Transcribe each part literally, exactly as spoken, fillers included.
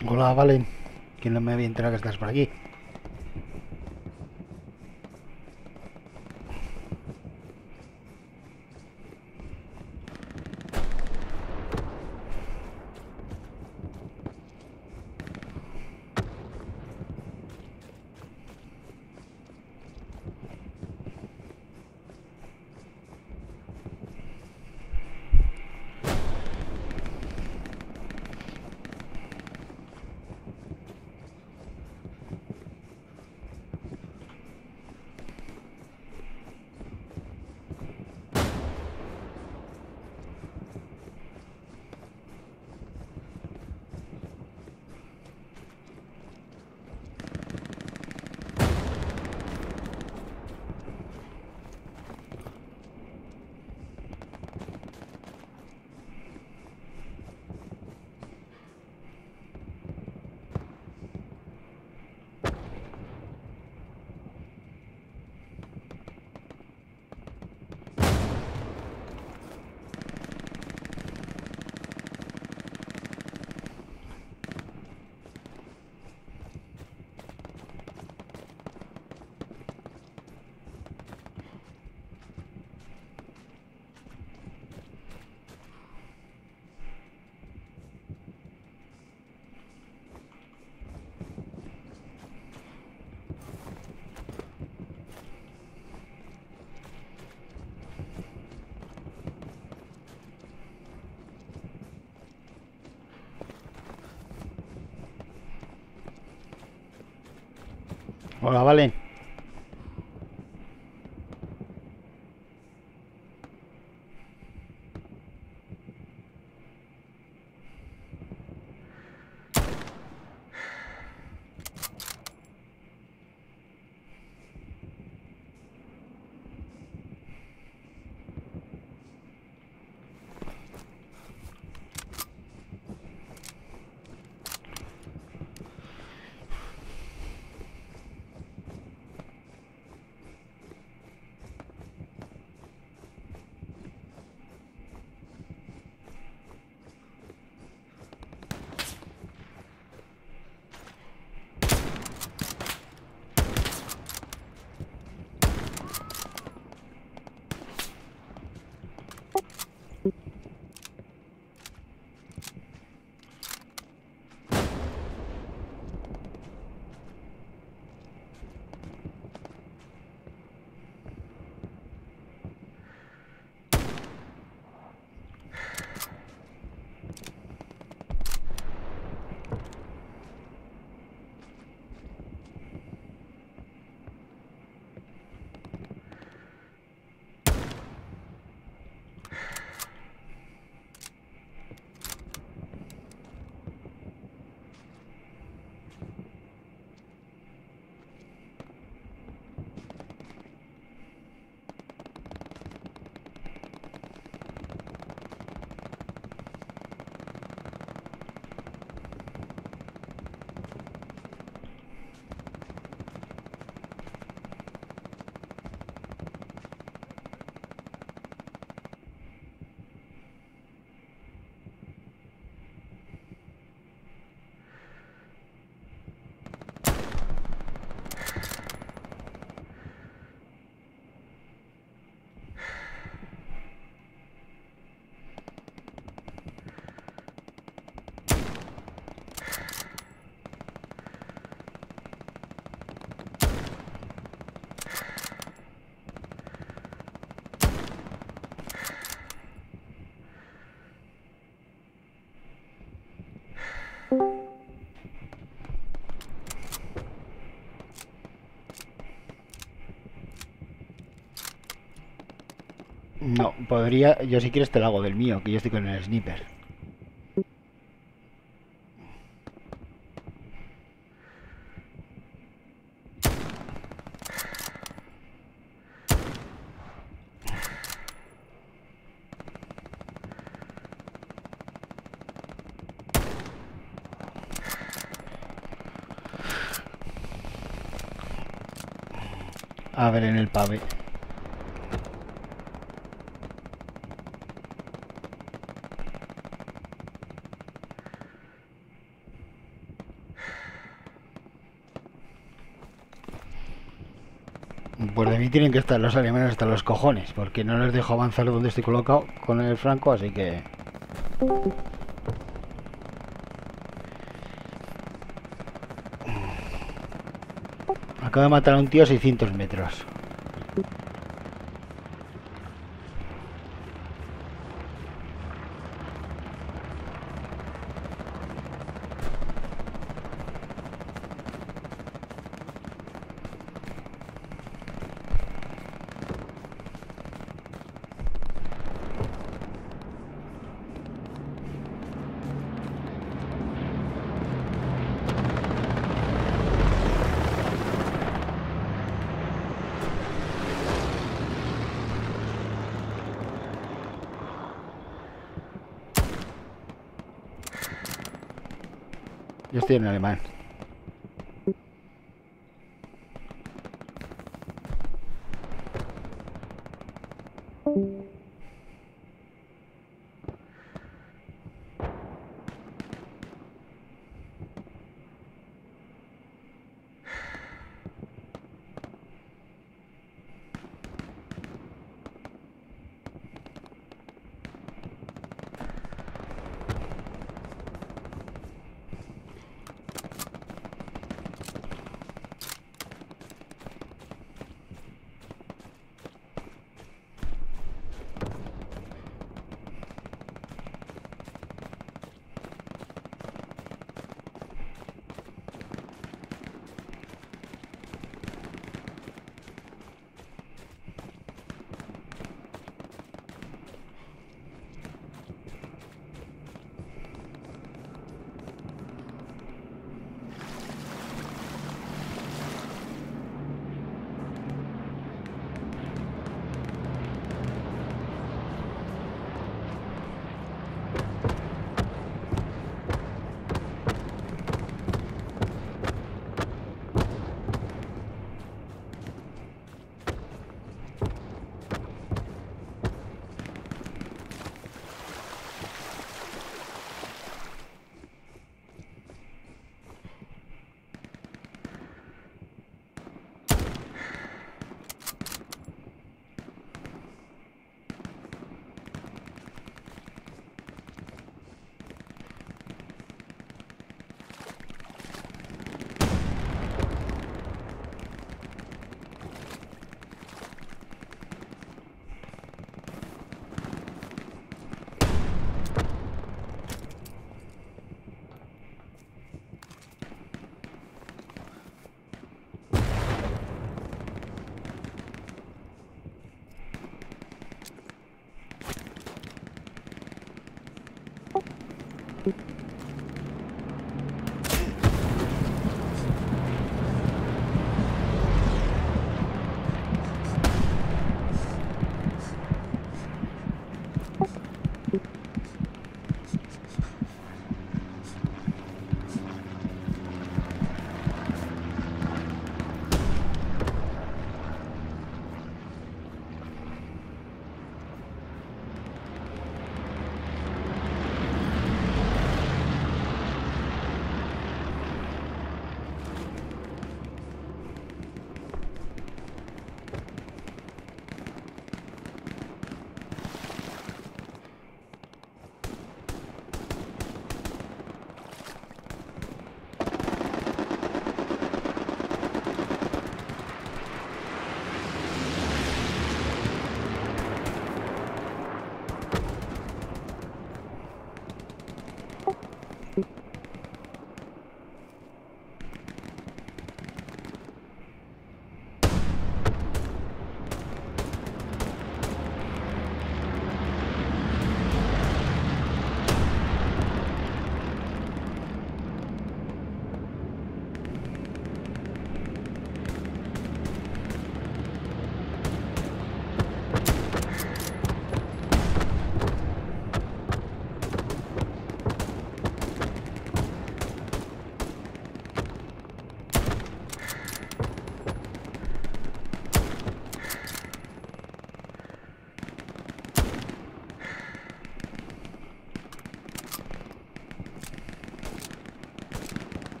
Hola, Valen. Que no me había enterado que estás por aquí. Hola, Valen. No, podría. Yo, si quieres, te lo hago del mío, que yo estoy con el sniper. A ver, en el pave. Pues de mí tienen que estar los alemanes hasta los cojones, porque no les dejo avanzar donde estoy colocado con el franco, así que... Acabo de matar a un tío a seiscientos metros. Yo estoy en alemán.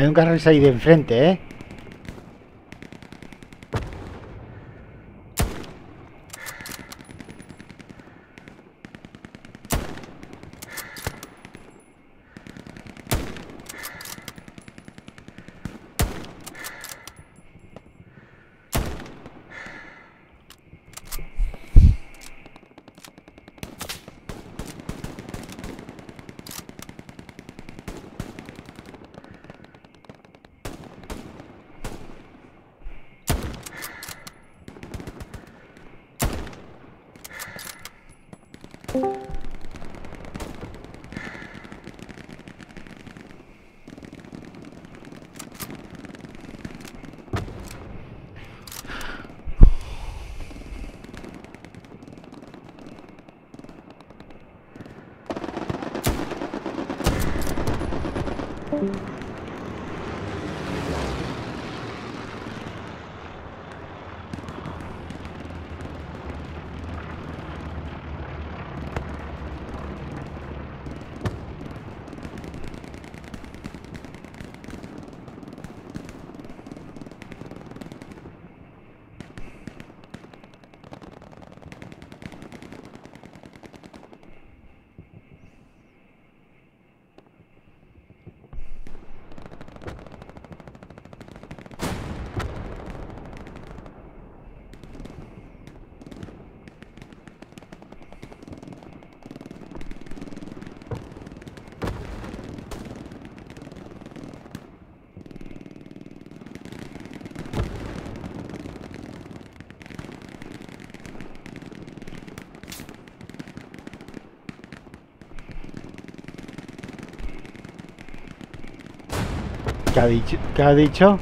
Hay un carril ahí de enfrente, ¿eh? ¿Qué ha dicho? ¿Qué ha dicho?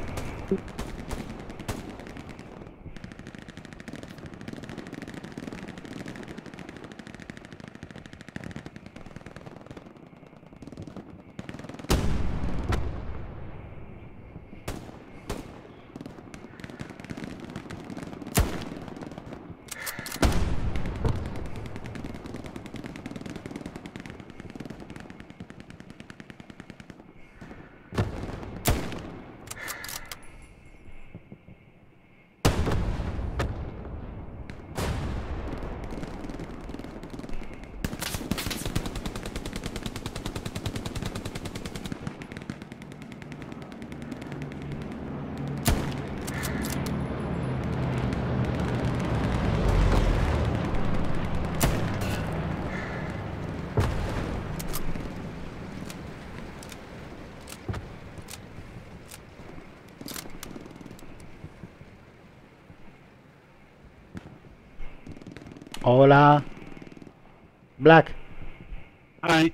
Hola. Black. Hi.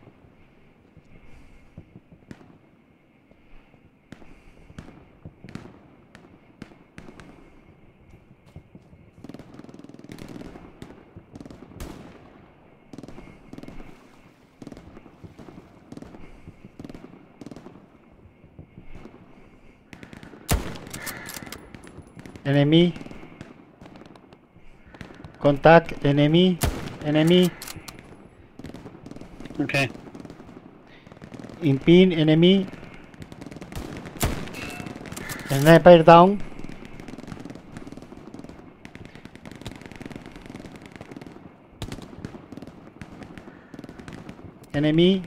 Enemy. Contact. Enemy. Enemy. Okay. In pin. Enemy. Sniper down. Enemy.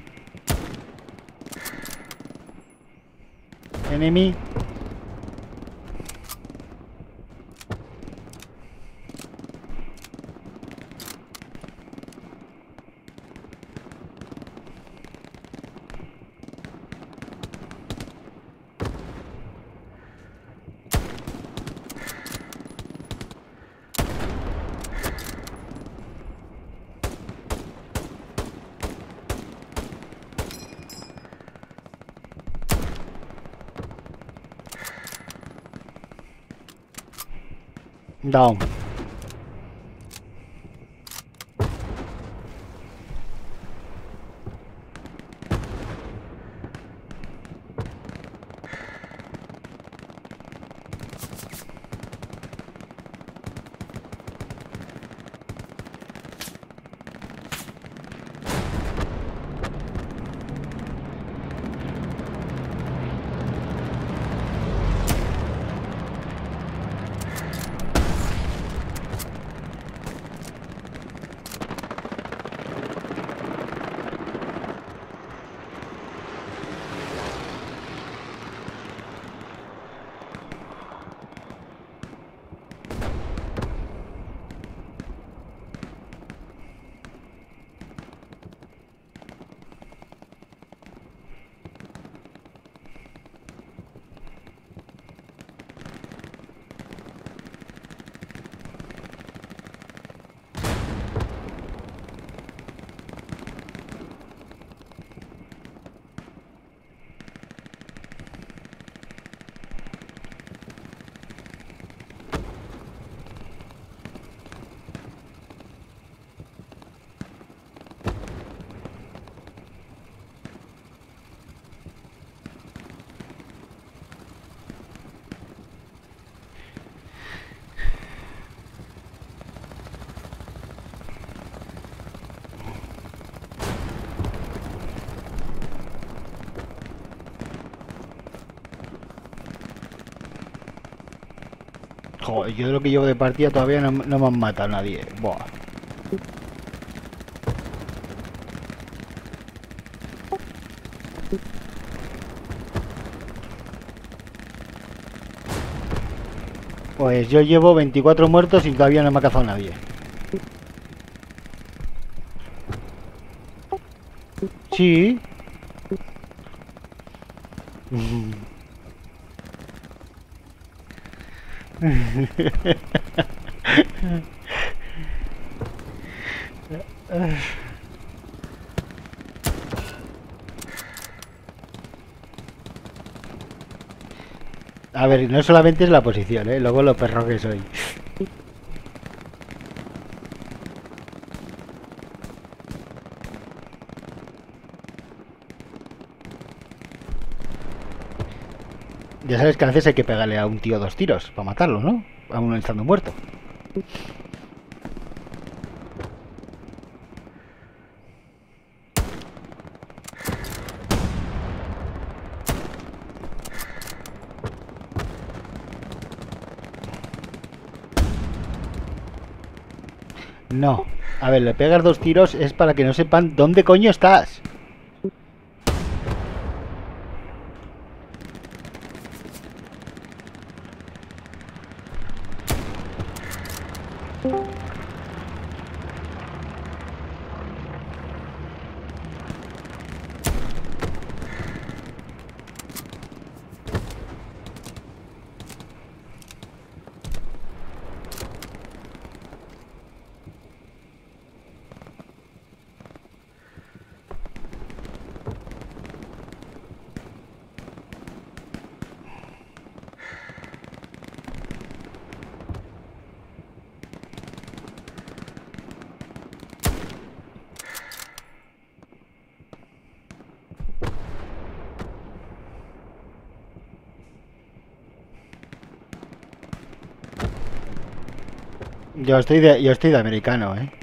Enemy. Down. Joder, yo de lo que llevo de partida todavía no, no me han matado a nadie. Buah. Pues yo llevo veinticuatro muertos y todavía no me ha cazado nadie. Sí. A ver, no solamente es la posición, ¿eh? Luego lo perro que soy. Ya sabes que a veces hay que pegarle a un tío dos tiros para matarlo, ¿no? Aún estando muerto. No. A ver, le pegas dos tiros es para que no sepan dónde coño estás. Yo estoy de, yo estoy de americano, ¿eh?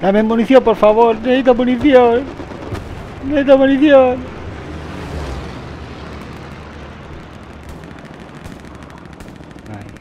Dame munición, por favor. Necesito munición. Necesito munición. Vale.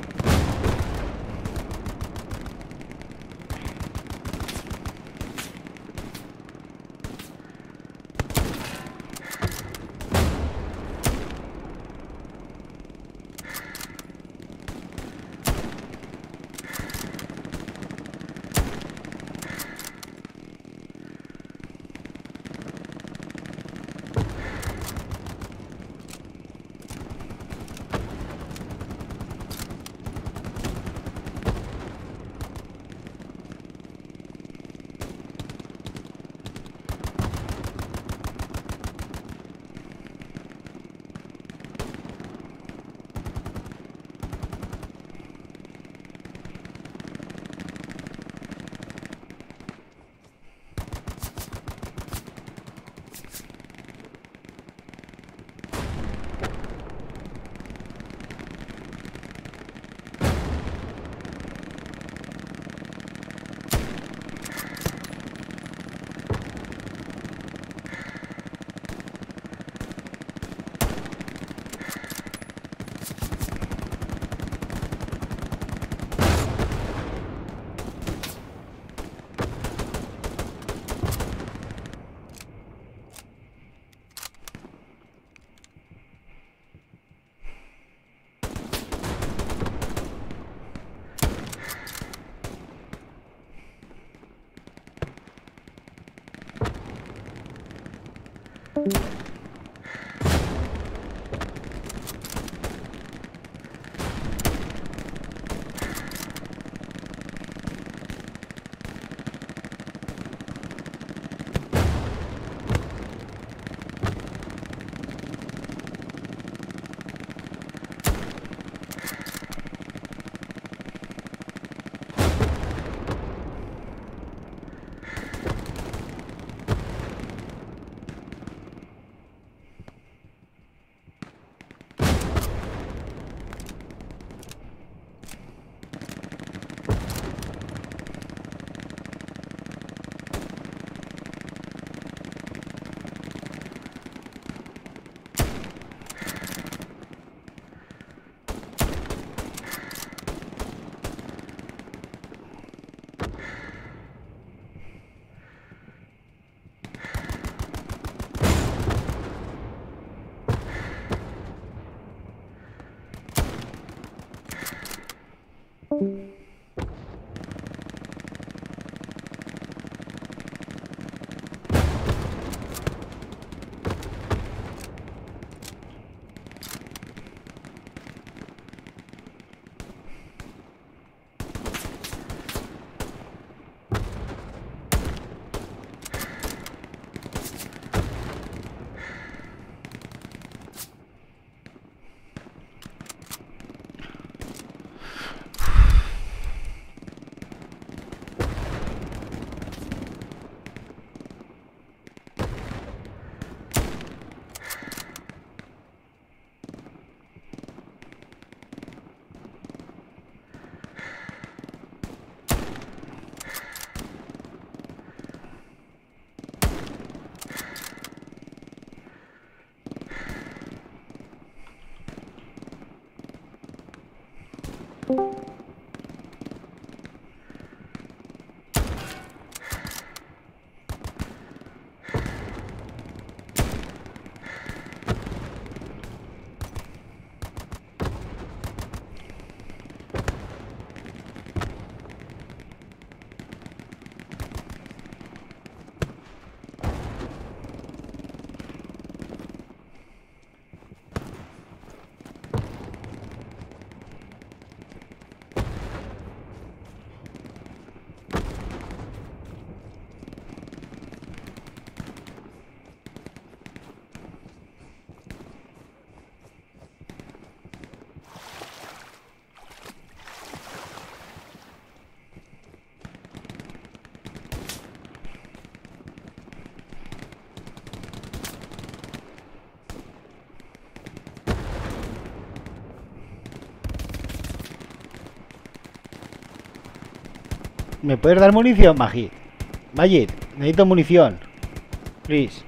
¿Me puedes dar munición, Magi? Magic, necesito munición. Please.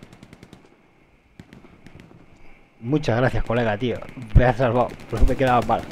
Muchas gracias, colega, tío. Me has salvado, pero me quedaban balas.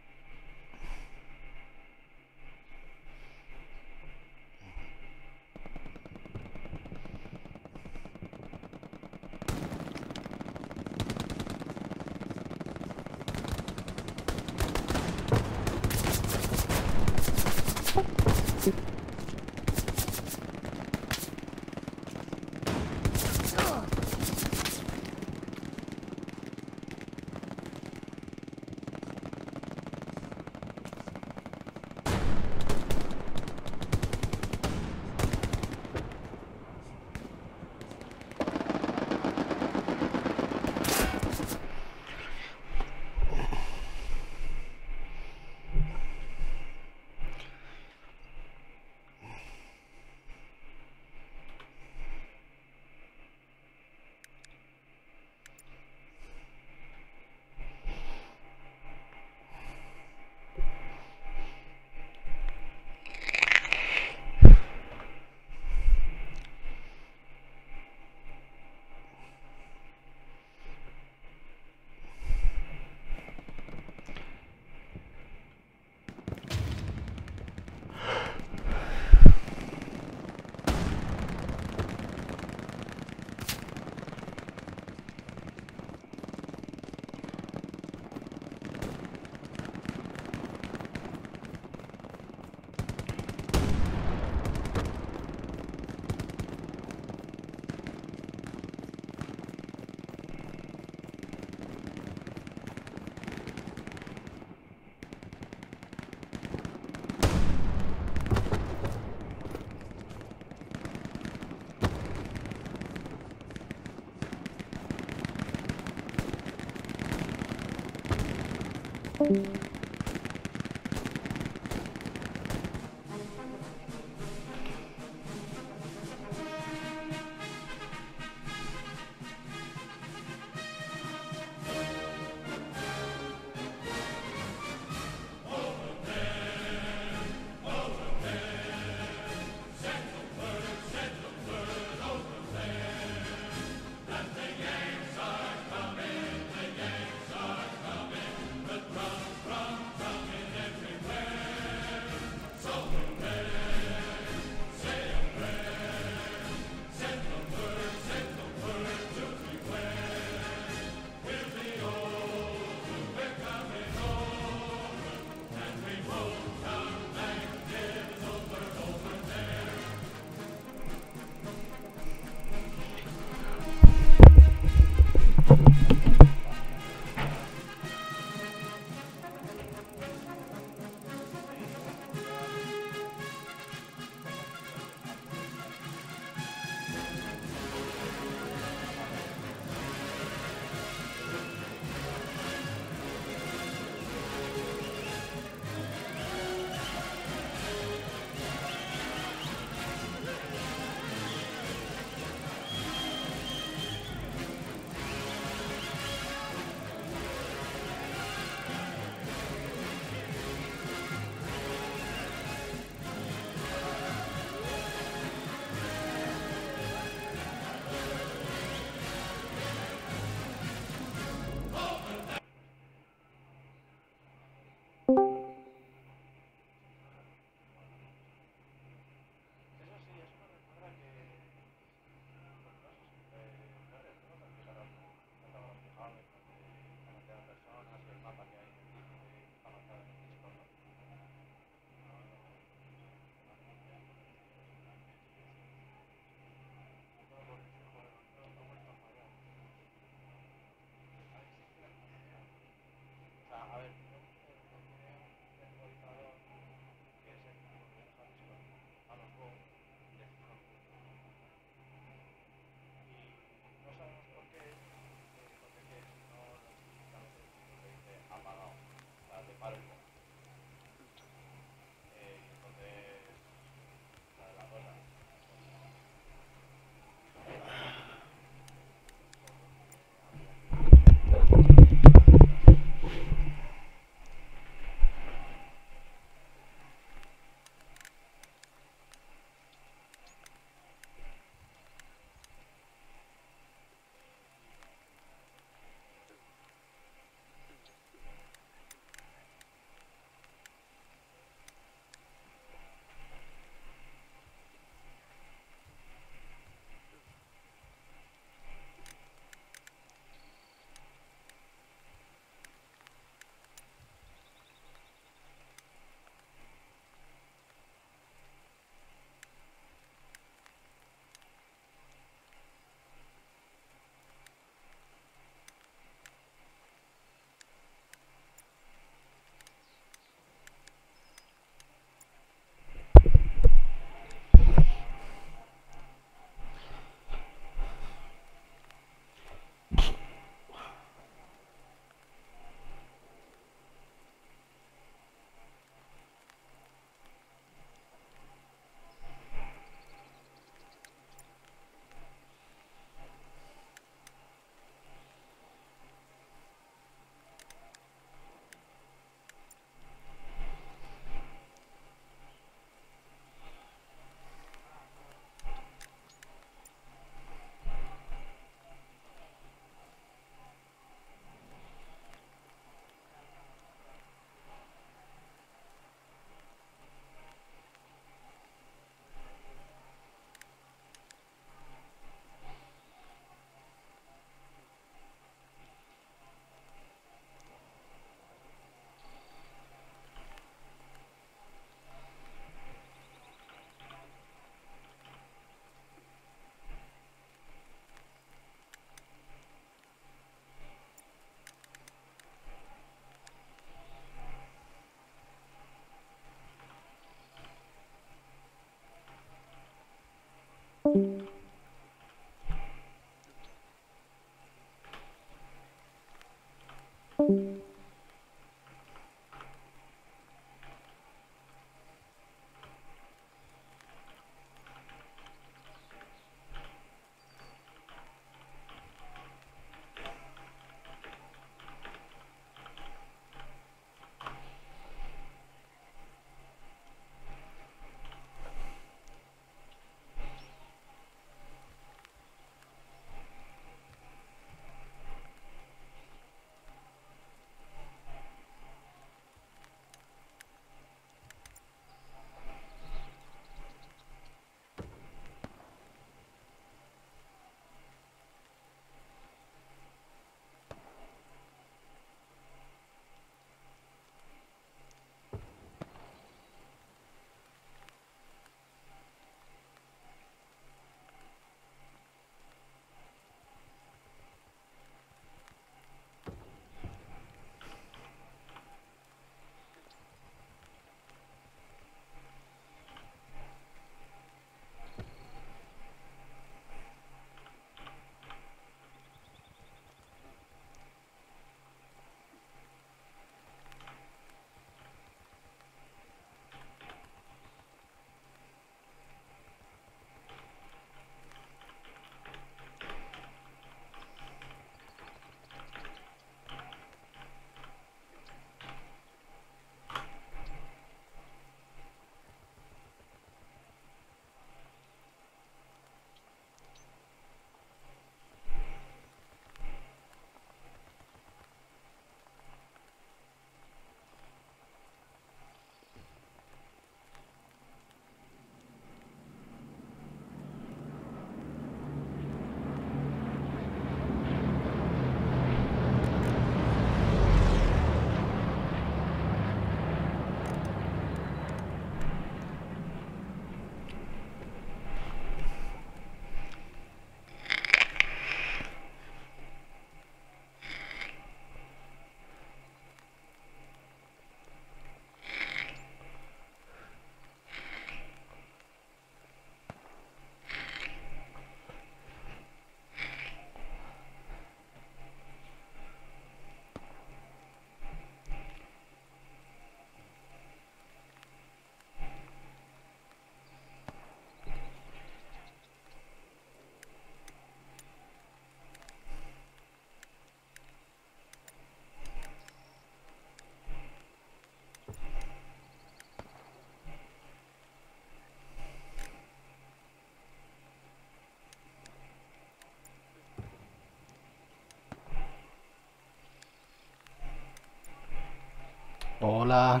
Hola.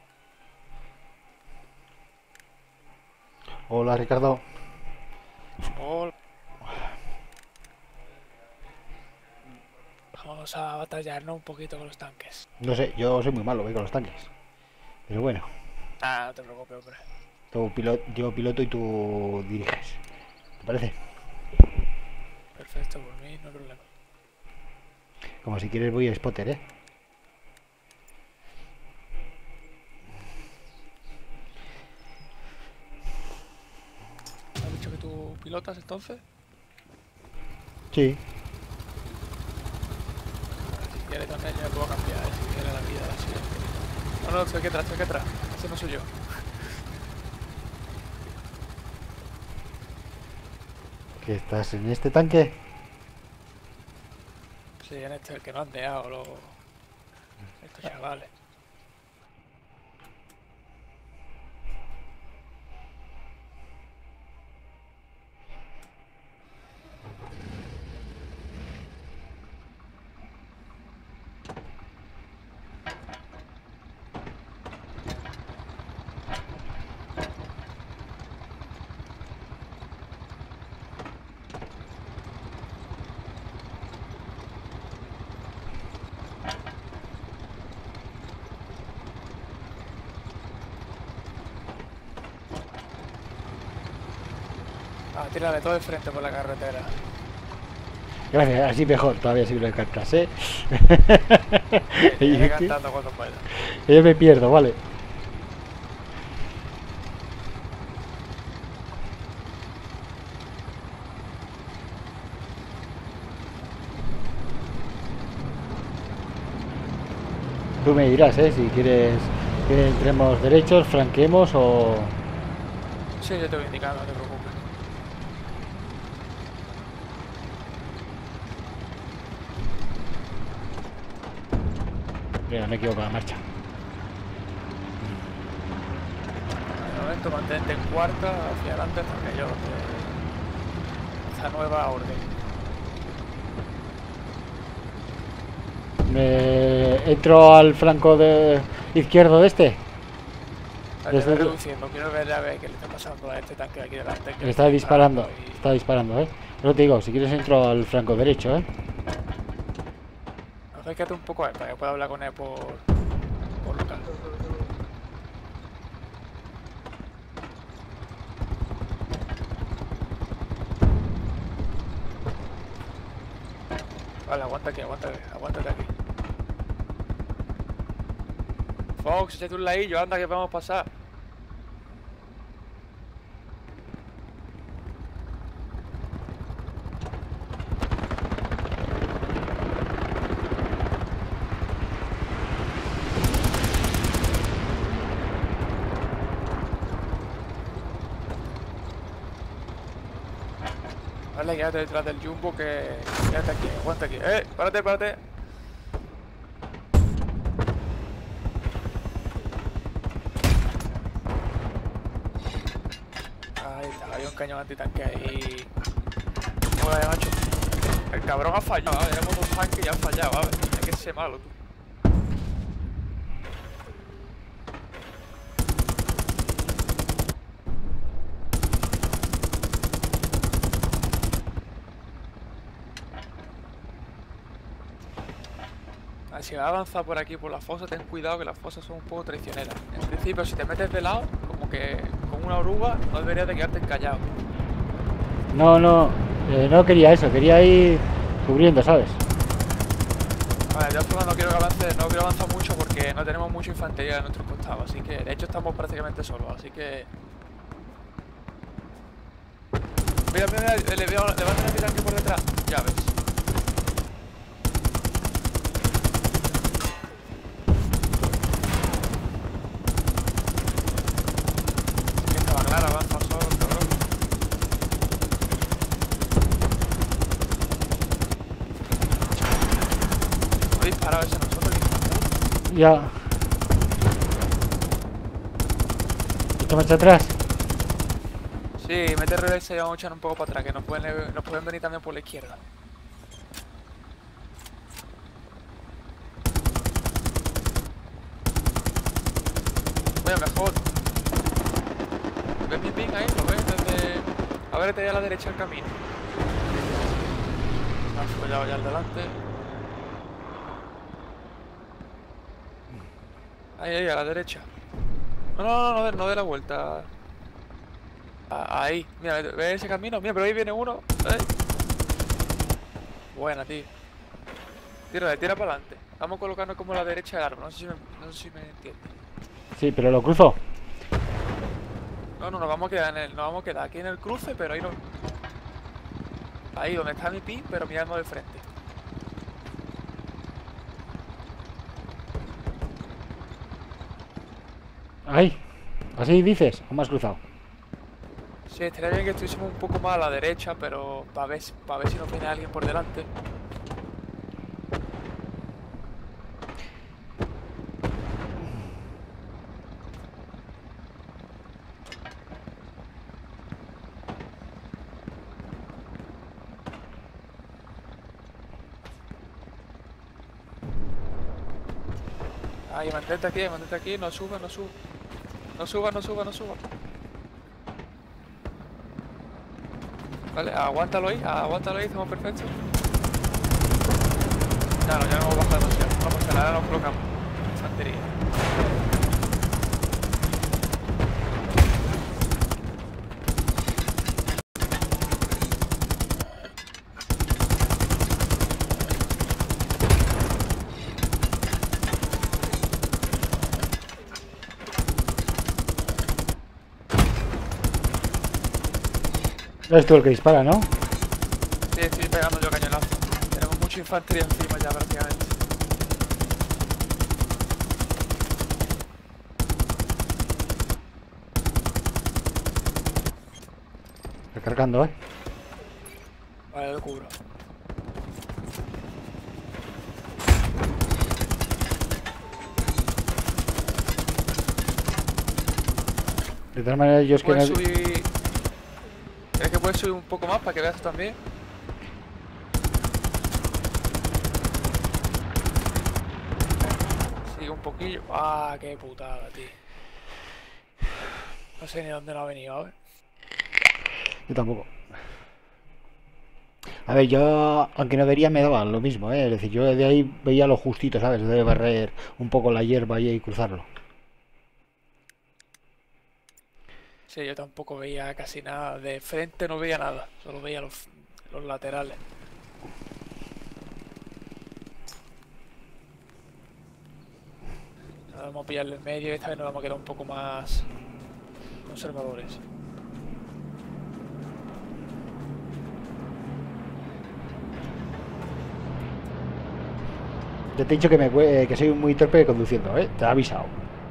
Hola, Ricardo. Hola. Vamos a batallarnos un poquito con los tanques. No sé, yo soy muy malo voy con los tanques. Pero bueno, Ah, no te preocupes, hombre. tú pilo- yo piloto y tú diriges. ¿Te parece? Perfecto, por mí no hay problema. Como si quieres voy a spotter, ¿eh? ¿Has dicho que tú pilotas entonces? Sí. Bueno, si quieres también yo me puedo cambiar, ¿eh? Si quieres la vida así. No, no, estoy aquí atrás, estoy aquí atrás. Ese no soy yo. ¿Que estás en este tanque? Sí, en este el que no han deado los... estos chavales. Ah, tírale todo de frente por la carretera. Gracias, así mejor, todavía si lo cantas, ¿eh? Sí, te Y iré es que cantando cuando pueda. yo me pierdo, vale. Tú me dirás, ¿eh? Si quieres que entremos derechos, franquemos o... Sí, yo te voy indicando, no te preocupes. Mira, me equivoco la marcha. De momento mantente en cuarta, hacia adelante hasta que yo... te- esa nueva orden. Me entro al flanco de izquierdo de este. Vale, Desde voy el- reduciendo, quiero ver a ver qué le está pasando a este tanque de aquí delante. Que Me le está disparando, y... está disparando, ¿eh? Pero te digo, si quieres entro al flanco derecho, ¿eh? Acércate un poco a él para que pueda hablar con él por, por local. Vale, aguanta aquí, aguanta, aguántate aquí. Fox, échate un ladillo, anda que vamos a pasar. Vale, quédate detrás del jumbo que... Quédate aquí, aguanta aquí. ¡Eh! ¡Párate, párate! Ahí está, había un cañón antitanque ahí. Joder, macho. El cabrón ha fallado, ¿vale? Éramos dos tanques y ha fallado, ¿vale? Hay que ser malo, tú. A ver, si vas a avanzar por aquí, por la fosa, ten cuidado que las fosas son un poco traicioneras. En principio, si te metes de lado, como que con una oruga, no deberías de quedarte encallado. No, no, eh, no quería eso, quería ir cubriendo, ¿sabes? Vale, yo no quiero que avance, no quiero avanzar mucho porque no tenemos mucha infantería a nuestro costado, así que de hecho estamos prácticamente solos, así que... Mira, mira, mira, le, veo, le va a tener que tanque por detrás, ya ves. Que estaba claro, avanza solo, cabrón. No disparado ese nosotros, disparado. Ya. ¿Esto marcha atrás? Sí, mete reversa y vamos a echar un poco para atrás, que nos pueden, nos pueden venir también por la izquierda. Mira, mejor. ¿Ves mi ping ahí? ¿Lo ves? Desde... A ver, te voy a la derecha el camino. Me has follado ya al delante. Ahí, ahí, a la derecha. No, no, no, no, de, no de la vuelta. Ah, ahí, mira, ¿ves ese camino? Mira, pero ahí viene uno. ¿Eh? Buena, tío. Tira, tira para adelante. Vamos a colocarnos como a la derecha del árbol. No sé si me, no sé si me entiendes. Sí, pero lo cruzo. No, no, nos vamos a quedar en el, nos vamos a quedar aquí en el cruce, pero ahí no. Ahí donde está mi pi, pero mirando de frente. Ahí. Así dices, o más cruzado. Sí, estaría bien que estuviésemos un poco más a la derecha, pero para ver, para ver si nos viene alguien por delante. Ahí, mantente aquí, mantente aquí, no suba, no suba. No suba, no suba, no suba. Vale, aguántalo ahí, aguántalo ahí, estamos perfectos. Ya no, ya no hemos bajado demasiado. Vamos a la ahora nos colocamos. Santería. Eres tú el que dispara, ¿no? Sí, estoy pegando yo cañonazo. Tenemos mucha infantería encima ya prácticamente. Recargando, ¿eh? Vale, lo cubro. De todas maneras, yo es que no... ¿Puedes subir... ¿Crees que puedes subir un poco más para que veas tú también? Sigue un poquillo. Ah, qué putada, tío. No sé ni dónde no ha venido, a ver. Yo tampoco. A ver, yo, aunque no vería, me daba lo mismo, ¿eh? Es decir, yo de ahí veía lo justito, ¿sabes? De barrer un poco la hierba ahí y cruzarlo. Sí, yo tampoco veía casi nada. De frente no veía nada. Solo veía los, los laterales. Ahora vamos a pillarle el medio y esta vez nos vamos a quedar un poco más conservadores. Yo te he dicho que, me, cue- que soy muy torpe conduciendo, ¿eh? Te he avisado.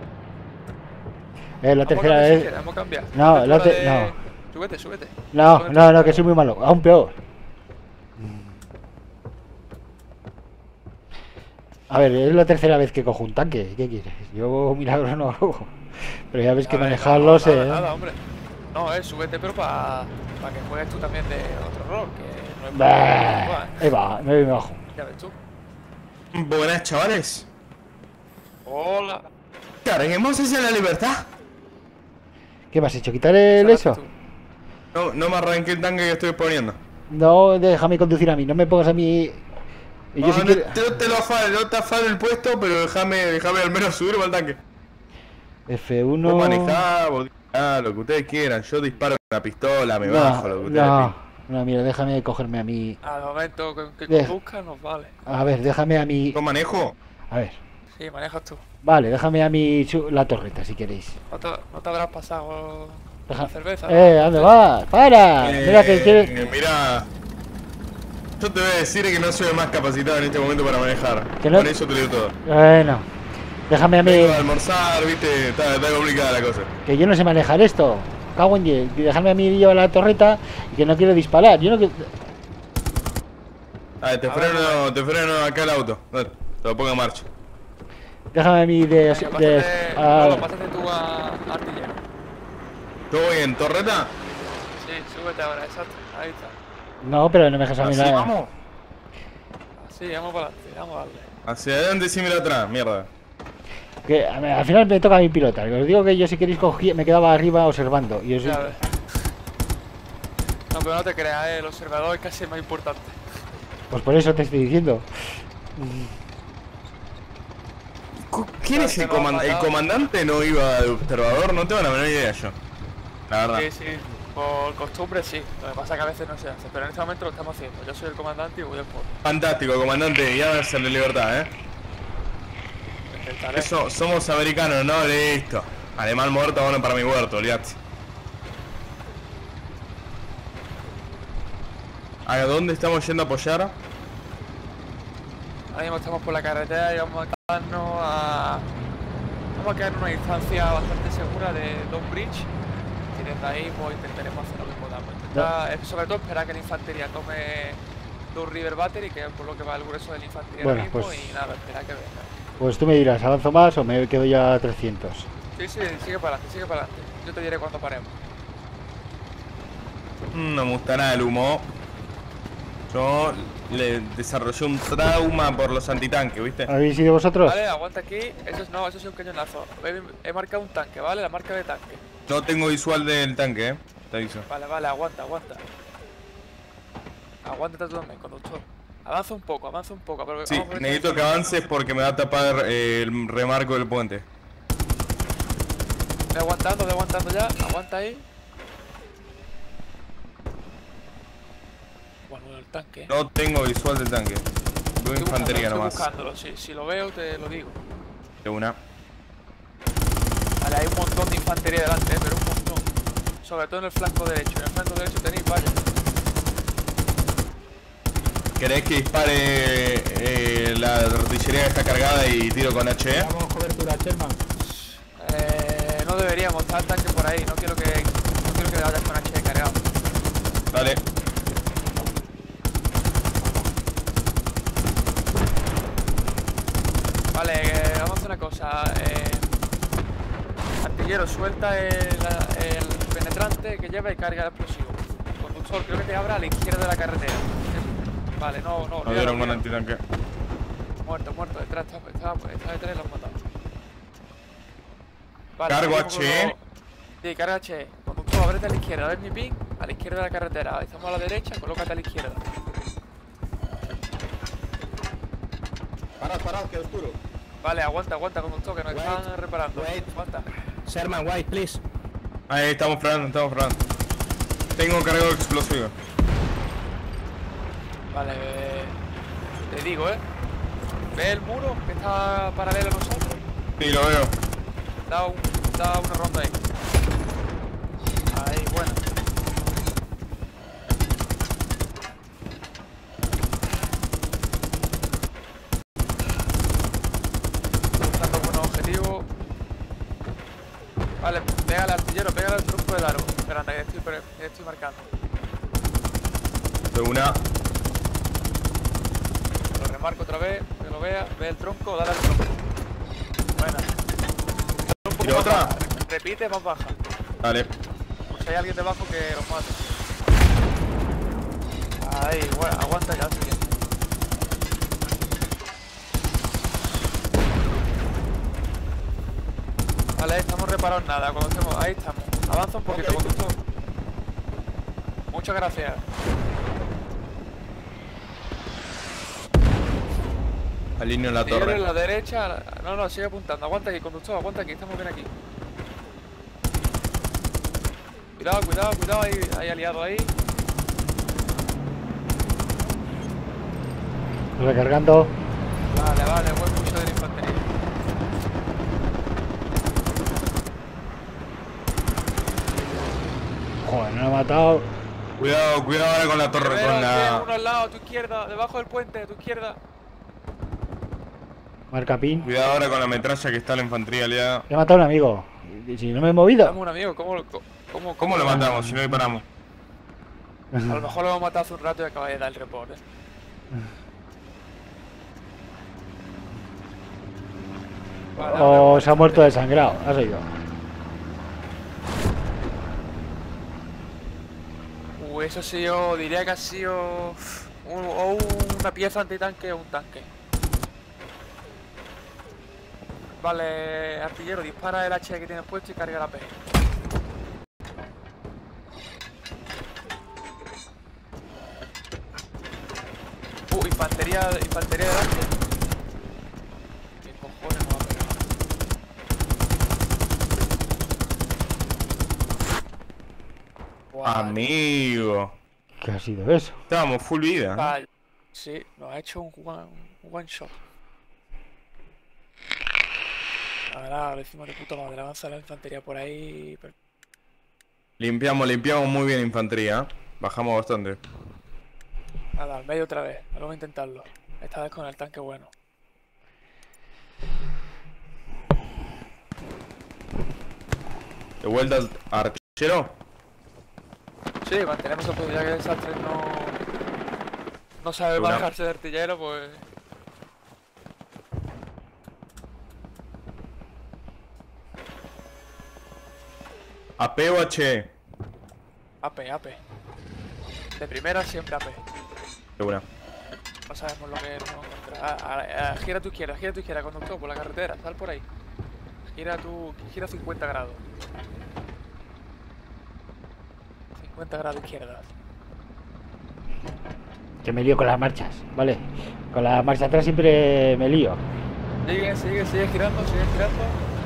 Es la Vamos a tercera cambiar si vez. quieres, vamos a cambiar. No, Vete tú la a te- de- no. Súbete, súbete. No, Súbete. no, no, que soy muy malo. Aún peor. A ver, es la tercera vez que cojo un tanque. ¿Qué quieres? Yo milagro no hago. Pero ya ves que A ver, manejarlo no, sé. nada, ¿eh? nada, hombre. No, eh, súbete, pero para que juegues tú también de otro rol, que no es Bah, para jugar, ¿eh? ahí va, me voy bajo. Ya ves tú. Buenas, chavales. Hola. Carguemos hacia la libertad. ¿Qué me has hecho? ¿Quitar el Esa eso? eres tú. No, no me arranqué el tanque que estoy poniendo. No, déjame conducir a mí. No me pongas a mí. Y yo No, si no, quiero- te, te lo afano, no te afano el puesto, pero déjame, déjame al menos subirme al tanque. F Vos uno. manejá, vos ah, lo que ustedes quieran. Yo disparo con la pistola, me No, bajo, lo que ustedes no, pidan. no, mira, déjame cogerme a mí. Al momento que, que Deja. conduzcas nos vale. A ver, déjame a mí. ¿Yo manejo? A ver. Sí, manejas tú. Vale, déjame a mí su- la torreta si queréis. No te, no te habrás pasado Deja- la cerveza, ¿no? Eh, ¿dónde vas? ¡Para! Eh, Mira que quieres. eh, Mira, yo te voy a decir que no soy el más capacitado en este momento para manejar. ¿Que no? Por eso te digo todo. Bueno, déjame a mí. Vengo a almorzar, viste, está, está complicada la cosa. Que yo no sé manejar esto. Cago en diez. Déjame a mí llevar la torreta y que no quiero disparar. Yo no quiero. Ah, te A freno, ver, te freno acá el auto. Dale, te lo pongo en marcha. Déjame a mí de. Venga, de- pásate, ah, Lolo, pásate tú a a artillero. ¿Todo bien, torreta? Sí, súbete ahora, exacto. Ahí está. no, pero no me dejas a mí Así nada. vamos. Sí, vamos para adelante, vamos a darle. Hacia adelante sin mirar atrás, mierda. Que a ver, al final me toca a mí pilotar. Os digo que yo, si queréis, cogí, me quedaba arriba observando. Y os... Ya ves. No, pero no te creas, ¿eh? El observador es casi más importante. Pues por eso te estoy diciendo. ¿Quién es el comandante? ¿El comandante no iba de observador? No tengo la menor idea yo. La verdad. Sí, sí. Por costumbre sí. Lo que pasa es que a veces no se hace. Pero en este momento lo estamos haciendo. Yo soy el comandante y voy al por. Fantástico, comandante. Ya va a ser de libertad, ¿eh? Intentaré. Eso, somos americanos, ¿no? Listo. Alemán muerto, bueno para mi huerto, olvídate. ¿A dónde estamos yendo a apoyar? Ahora mismo estamos por la carretera y vamos a quedarnos a... Vamos a quedar en una distancia bastante segura de Don Bridge. Y desde ahí pues intentaremos hacer lo que podamos. Intentar, eh, sobre todo esperar que la infantería tome Dos River Battery, que es por lo que va el grueso de la infantería Bueno, ahora mismo, pues- y nada, esperar que venga. Pues tú me dirás, ¿avanzo más o me quedo ya a trescientos? Sí, sí, sigue para adelante, sigue para adelante. Yo te diré cuando paremos. Mm, No me gusta nada el humo. Yo le desarrollé un trauma por los antitanques, ¿viste? ¿Habéis sido vosotros? Vale, aguanta aquí. Eso es, no, eso es un cañonazo. He, he marcado un tanque, ¿vale? La marca de tanque. No tengo visual del tanque, ¿eh? Te aviso. Vale, vale, aguanta, aguanta. Aguántate tú también, conductor. Avanza un poco, avanza un poco. Pero Sí, vamos a ver necesito si- que avances porque me va a tapar eh, el remarco del puente. Estoy aguantando, estoy aguantando ya. Aguanta ahí. Bueno, el tanque. No tengo visual del tanque. Veo Estoy infantería buscándolo, nomás. estoy buscándolo. Si, si lo veo, te lo digo. De una. Vale, hay un montón de infantería delante, eh, pero un montón. Sobre todo en el flanco derecho. En el flanco derecho tenéis, vaya. ¿Querés que dispare eh, la artillería que está cargada y tiro con H E? Damos cobertura, Sherman. Eh, no deberíamos, está el tanque por ahí. No quiero que, no quiero que vayas con H E cargado. Dale. Vale, eh, vamos a hacer una cosa. Eh, artillero, suelta el, el penetrante que lleva y carga el explosivo. Conductor, creo que te abra a la izquierda de la carretera. Vale, no, no, No olvídalo, dieron con olvídalo. antitanque. Muerto, muerto, detrás, está, está, está detrás y lo han matado. Vale, Cargo seguimos con H E. los- Sí, carga H E. Conductor, ábrete a la izquierda, a ver mi ping, a la izquierda de la carretera. Estamos a la derecha, colócate a la izquierda. Parad, parad, que oscuro. Vale, aguanta, aguanta, conductor, que nos Wait, están reparando. wait. Aguanta. Sherman, wait, please. Ahí estamos frenando, estamos frenando. Tengo cargado explosivo. Vale, eh, te digo, ¿eh? ¿Ves el muro que está paralelo a nosotros? Sí, lo veo. Da, un, da una ronda ahí. Ahí, bueno. Buscando buenos objetivos. Vale, pégale al artillero, pégale al tronco de largo. Espera, anda, que estoy, pre- que estoy marcando. De una. Lo remarco otra vez, que lo vea. Ve el tronco, dale al tronco. Buena. Un poco ¿Tiro más otra? baja. Repite, más baja. Dale. Por si hay alguien debajo que los mate. Ahí, bueno, aguanta ya, siguiente. Vale, estamos reparados nada, cuando estemos, ahí estamos. Avanza un poquito, Ok. conductor. Muchas gracias. Alineo la Sigue en torre. la derecha, la- no, no, sigue apuntando. Aguanta aquí, conductor, aguanta aquí, estamos bien aquí. Cuidado, cuidado, cuidado, hay, hay aliado ahí. Recargando. Vale, vale, buen push de la infantería. Joder, no lo he matado. Cuidado, cuidado ahora con la torre, Primero, con tiene la... uno al lado, a tu izquierda, debajo del puente, a tu izquierda. Marca pin. Cuidado ahora con la metralla que está la infantería aliada. He matado a un amigo. Y si no me he movido. Dame un amigo, ¿cómo, cómo, cómo, ¿Cómo lo matamos si no disparamos? A lo mejor lo hemos matado hace un rato y acaba de dar el report, eh. Vale, O vale, se ha muerto desangrado. Has oído. Uy, eso sí, yo diría que ha sido un- o una pieza antitanque o un tanque. Vale, artillero, dispara el H que tienes puesto y carga la P. Uh, infantería, infantería delante. ¿Qué cojones me va a pegar? Guau. Amigo. ¿Qué ha sido eso? Estábamos full vida. ¿eh? Vale. Sí, nos ha hecho un one, un one shot. La verdad, lo hicimos de puta madre. Avanza la infantería por ahí. Pero... Limpiamos, limpiamos muy bien infantería. ¿eh? Bajamos bastante. Nada, al medio otra vez. Vamos a intentarlo. Esta vez con el tanque bueno. De vuelta al artillero. Sí, mantenemos el ya que el desastre no... No sabe Una. manejarse de artillero, pues... A P o H. A P, A P. De primera siempre A P. De una. No sabemos lo que nos vamos a encontrar. Ah, ah, ah, gira a tu izquierda, gira a tu izquierda, conductor, por la carretera, sal por ahí. Gira a tu... gira cincuenta grados. cincuenta grados izquierda. Que me lío con las marchas, ¿vale? Con la marcha atrás siempre me lío. Sigue, sigue, sigue girando, sigue girando.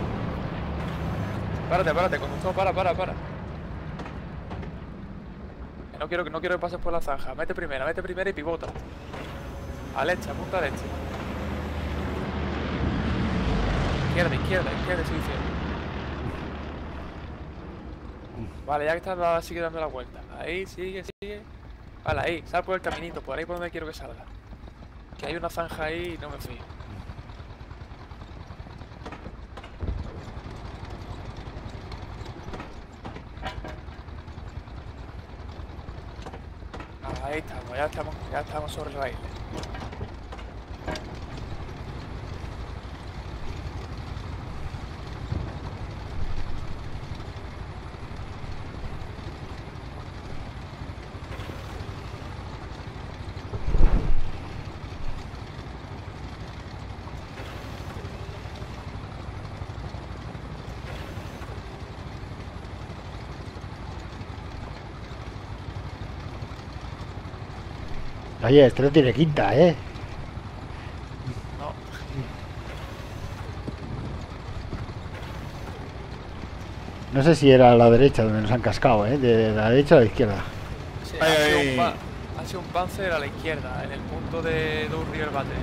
Párate, párate, conductor, para, para, para. Que no quiero, que no quiero que pases por la zanja. Mete primera, mete primera y pivota. A leche, apunta a leche. Izquierda, izquierda, izquierda, sigue izquierda. Vale, ya que estás, sigue dando la vuelta. Ahí, sigue, sigue. Vale, ahí, sal por el caminito, por ahí por donde quiero que salga. Que hay una zanja ahí y no me fío. Ahí estamos, ya estamos, ya estamos sobre el raíz. Oye, este no tiene quinta, ¿eh? No. No sé si era a la derecha donde nos han cascado, ¿eh? De la derecha a la izquierda. Sí, Ay, ha, sido ay. un pa- ha sido un Panzer a la izquierda, en el punto de Down River Battery.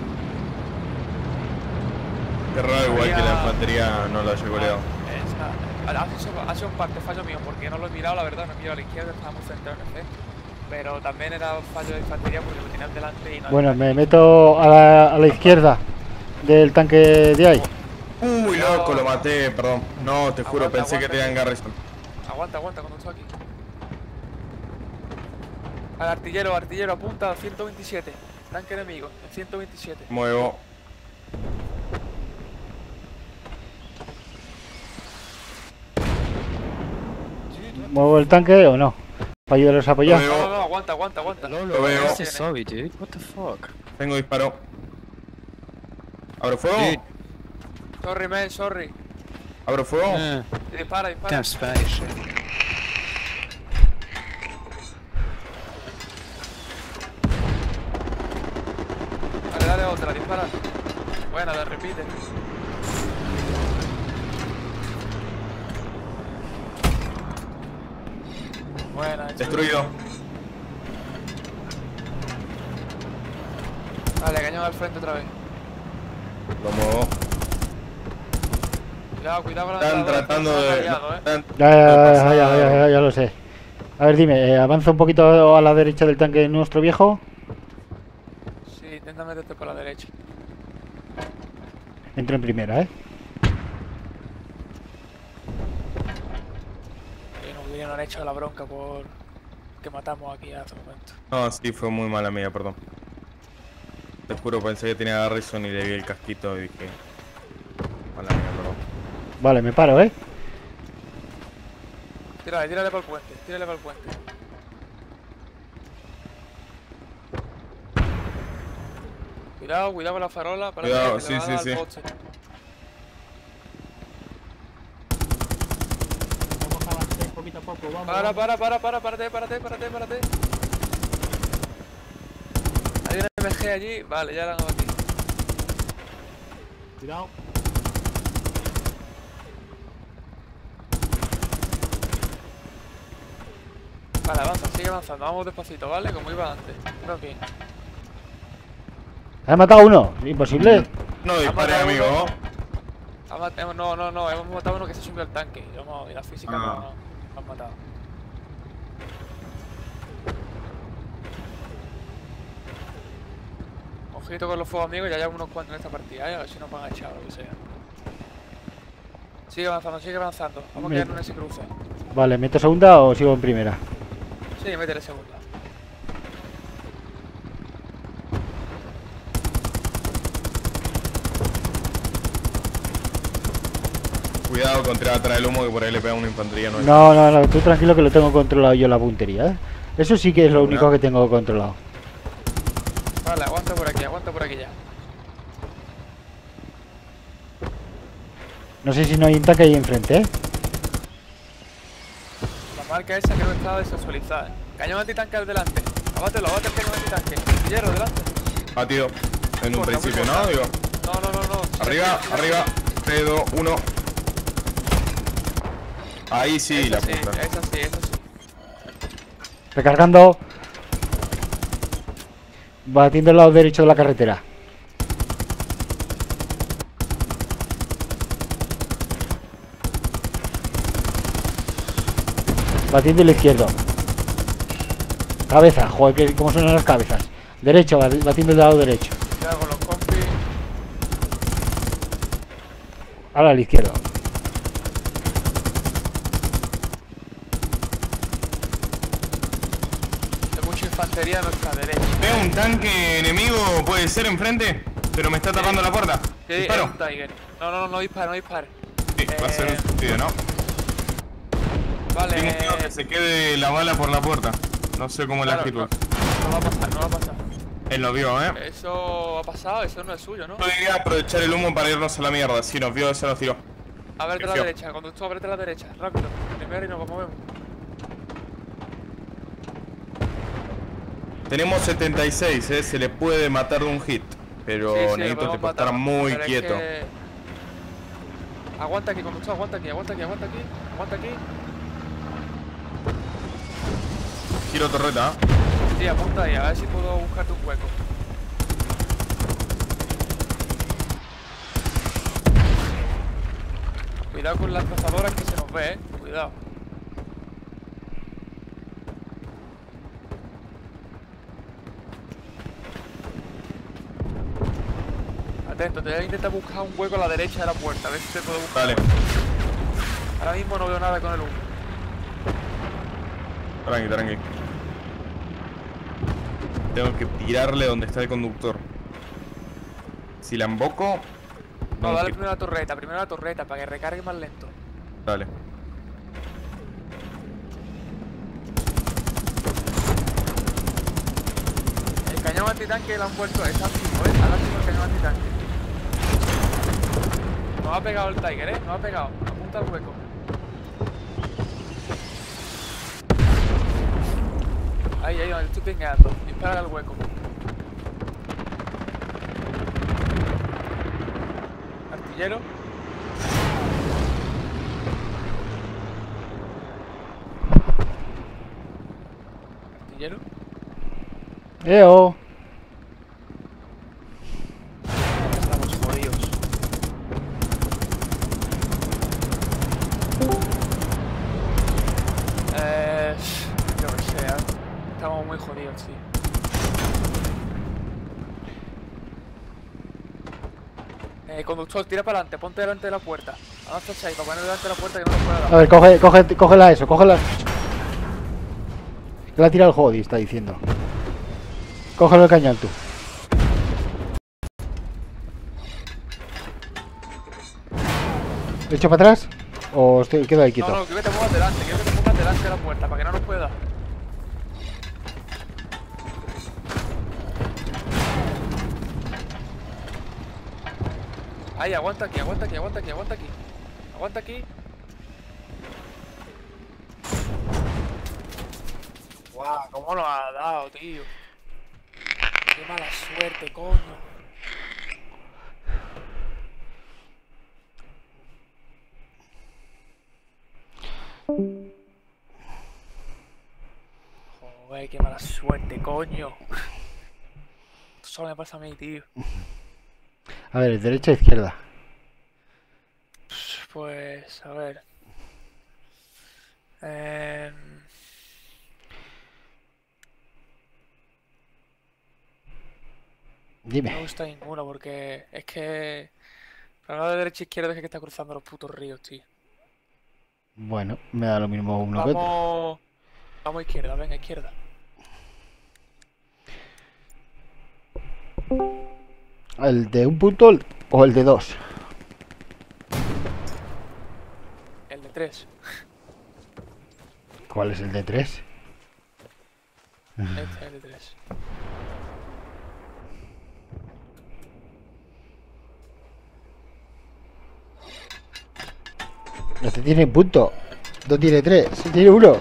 Qué raro igual que la Había- infantería no lo haya goleado. Esa- Ha sido, ha sido un parte fallo mío, porque no lo he mirado, la verdad, no he mirado a la izquierda, estábamos centrados en el centro. Pero también era un fallo de infantería porque lo tenían delante y no. Bueno, me meto a la, a la izquierda del tanque de ahí. Uy, loco, lo maté, perdón. No, te juro, Aguanta, pensé que aguanta. tenían Garrison. Aguanta, aguanta, cuando estoy aquí. Al artillero, artillero, apunta al ciento veintisiete. Tanque enemigo, el ciento veintisiete. Muevo. ¿Muevo el tanque o no? ¿Para ayudaros a apoyar? Lo No, veo. no, no, aguanta, aguanta, aguanta. Lo veo. Tiene. Sorry, dude. What the fuck? Tengo disparo. ¿Abro fuego? Dude. Sorry, man, sorry. ¿Abro fuego? Yeah. Dispara, dispara. Damn Spanish shit. Dale, dale otra, dispara. Buena, la repite. Buena, hecho. Destruido. Dale, cañón al frente otra vez. Lo muevo. Cuidado, cuidado con la Están lanzadora, tratando que de. está aliado, ¿eh? están- Ya, ya, ya, pasa ya, ya, nada. ya, ya lo sé. A ver, dime, eh, ¿avanza un poquito a la derecha del tanque nuestro viejo? Sí, intenta meterte por la derecha. Entro en primera, ¿eh? Y nos hubieran hecho la bronca por que matamos aquí hace un momento. No, sí, fue muy mala mía, perdón. Te juro, pensé que tenía Garrison y le vi el casquito y dije. Mala mía, perdón. Vale, me paro, ¿eh? Tírale, tírale por el puente, tírale por el puente. Cuidado, cuidado con la farola para Cuidado, que sí, le va a sí, dar sí. al poste. vamos, vamos. Para, vamos. para, para, para, párate, párate, párate, párate. Hay una M G allí, vale, ya la hago aquí. Cuidado. Vale, avanza, sigue avanzando, vamos despacito, ¿vale? Como iba antes. Creo que. ¿Has matado a uno? ¿Imposible? No dispare, matado amigo. uno. Ha mat- hemos- No, no, no, hemos matado a uno que se subió al tanque. Y, hemos- y la física Ah. no, no, lo han matado. Ojito con los fuegos amigos, ya llevamos unos cuantos en esta partida, ¿eh? A ver si nos van a echar o lo que sea. Sigue avanzando, sigue avanzando. Vamos a Me- quedarnos en ese cruce. Vale, ¿meto segunda o sigo en primera? Sí, métele segunda. Cuidado contra atrás del humo que por ahí le pega una infantería. No, No, no, no, tú tranquilo que lo tengo controlado yo la puntería, ¿eh? Eso sí que es lo Venga. único que tengo controlado. Vale, aguanta por aquí, aguanta por aquí ya. No sé si no hay un tanque ahí enfrente, ¿eh? La marca esa creo que estaba desactualizada, ¿eh? Cañón antitanque al delante. Abátelo, abate el cañón antitanque. Hierro, delante. Batido. En un Corta, muy principio, corta. ¿no? Digo. No, no, no, no. Arriba, arriba. tres, dos, uno. Ahí sí, Esa la sí, punta. esa sí, esa sí. Recargando. Batiendo el lado derecho de la carretera. Batiendo el izquierdo. Cabeza, joder, que cómo suenan las cabezas. Derecho, bat- batiendo el lado derecho. Ya con los compis. Ahora al izquierdo. De mucha infantería a nuestra derecha. Veo un tanque enemigo, puede ser enfrente, pero me está tapando la puerta. Sí, Disparo. es un Tiger. No, no, no, no dispare, no dispare. Sí, va a ser un Eh, suicidio, ¿no? Vale, Tengo miedo que se quede la bala por la puerta. No sé cómo la claro, actitud. no, no va a pasar, no va a pasar. Él lo vio, ¿eh? Eso ha pasado, eso no es suyo, ¿no? Yo diría aprovechar el humo para irnos a la mierda. Si nos vio, se nos tiró. Ábrete a la Fío. derecha, conductor, ábrete a la derecha, rápido. Primero y nos movemos. Tenemos setenta y seis, ¿eh? Se le puede matar de un hit. Pero Sí, sí, necesito podemos tipo, estar matar, muy pero es quieto. que- Aguanta aquí, conductor, aguanta aquí, aguanta aquí, aguanta aquí, aguanta aquí. Giro torreta. Sí, apunta ahí, a ver si puedo buscarte un hueco. Cuidado con las cazadoras que se nos ve, eh. Cuidado. Atento, te voy a intentar buscar un hueco a la derecha de la puerta, a ver si se puede buscar. Vale. Ahora mismo no veo nada con el humo. Tranqui, tranqui. Tengo que tirarle donde está el conductor. Si la emboco... No, un dale hit. primero la torreta, primero la torreta, para que recargue más lento. Dale. El cañón antitanque lo han puesto, está activo, ¿eh? Ahora activo el cañón antitanque. Nos ha pegado el Tiger, ¿eh? Nos ha pegado. Apunta al hueco. Ahí, ahí, donde estoy pingando. Dispara al hueco. Artillero. Artillero. ¡Eo! Estamos jodidos. Eh, yo que sé, ¿eh? Estamos muy jodidos, tío. Eh, conductor, tira para adelante, ponte delante de la puerta. Avanza seis, para poner delante de la puerta que no nos pueda dar. A ver, coge, coge, cógela eso, cógela. Que la ha tirado el Jodi, está diciendo. Cógelo el cañón tú. ¿Le echo para atrás? ¿O estoy, quedo ahí quieto? No, no, quiero que te muevas delante, quiero que te pongas delante de la puerta para que no nos pueda dar. Ahí, aguanta aquí, aguanta aquí, aguanta aquí, aguanta aquí. Aguanta aquí. Ah, ¿cómo lo ha dado, tío? Qué mala suerte, coño. Joder, qué mala suerte, coño. Esto solo me pasa a mí, tío. A ver, derecha e izquierda. Pues, a ver. Eh... No me Dime. gusta ninguno porque es que... Para hablar de derecha e izquierda es que está cruzando los putos ríos, tío. Bueno, me da lo mismo uno que otro. Vamos... Vamos a izquierda, venga, izquierda. ¿El de un punto o el de dos? El de tres. ¿Cuál es el de tres? Este, el de tres. Este tiene punto. No tiene tres, tiene uno.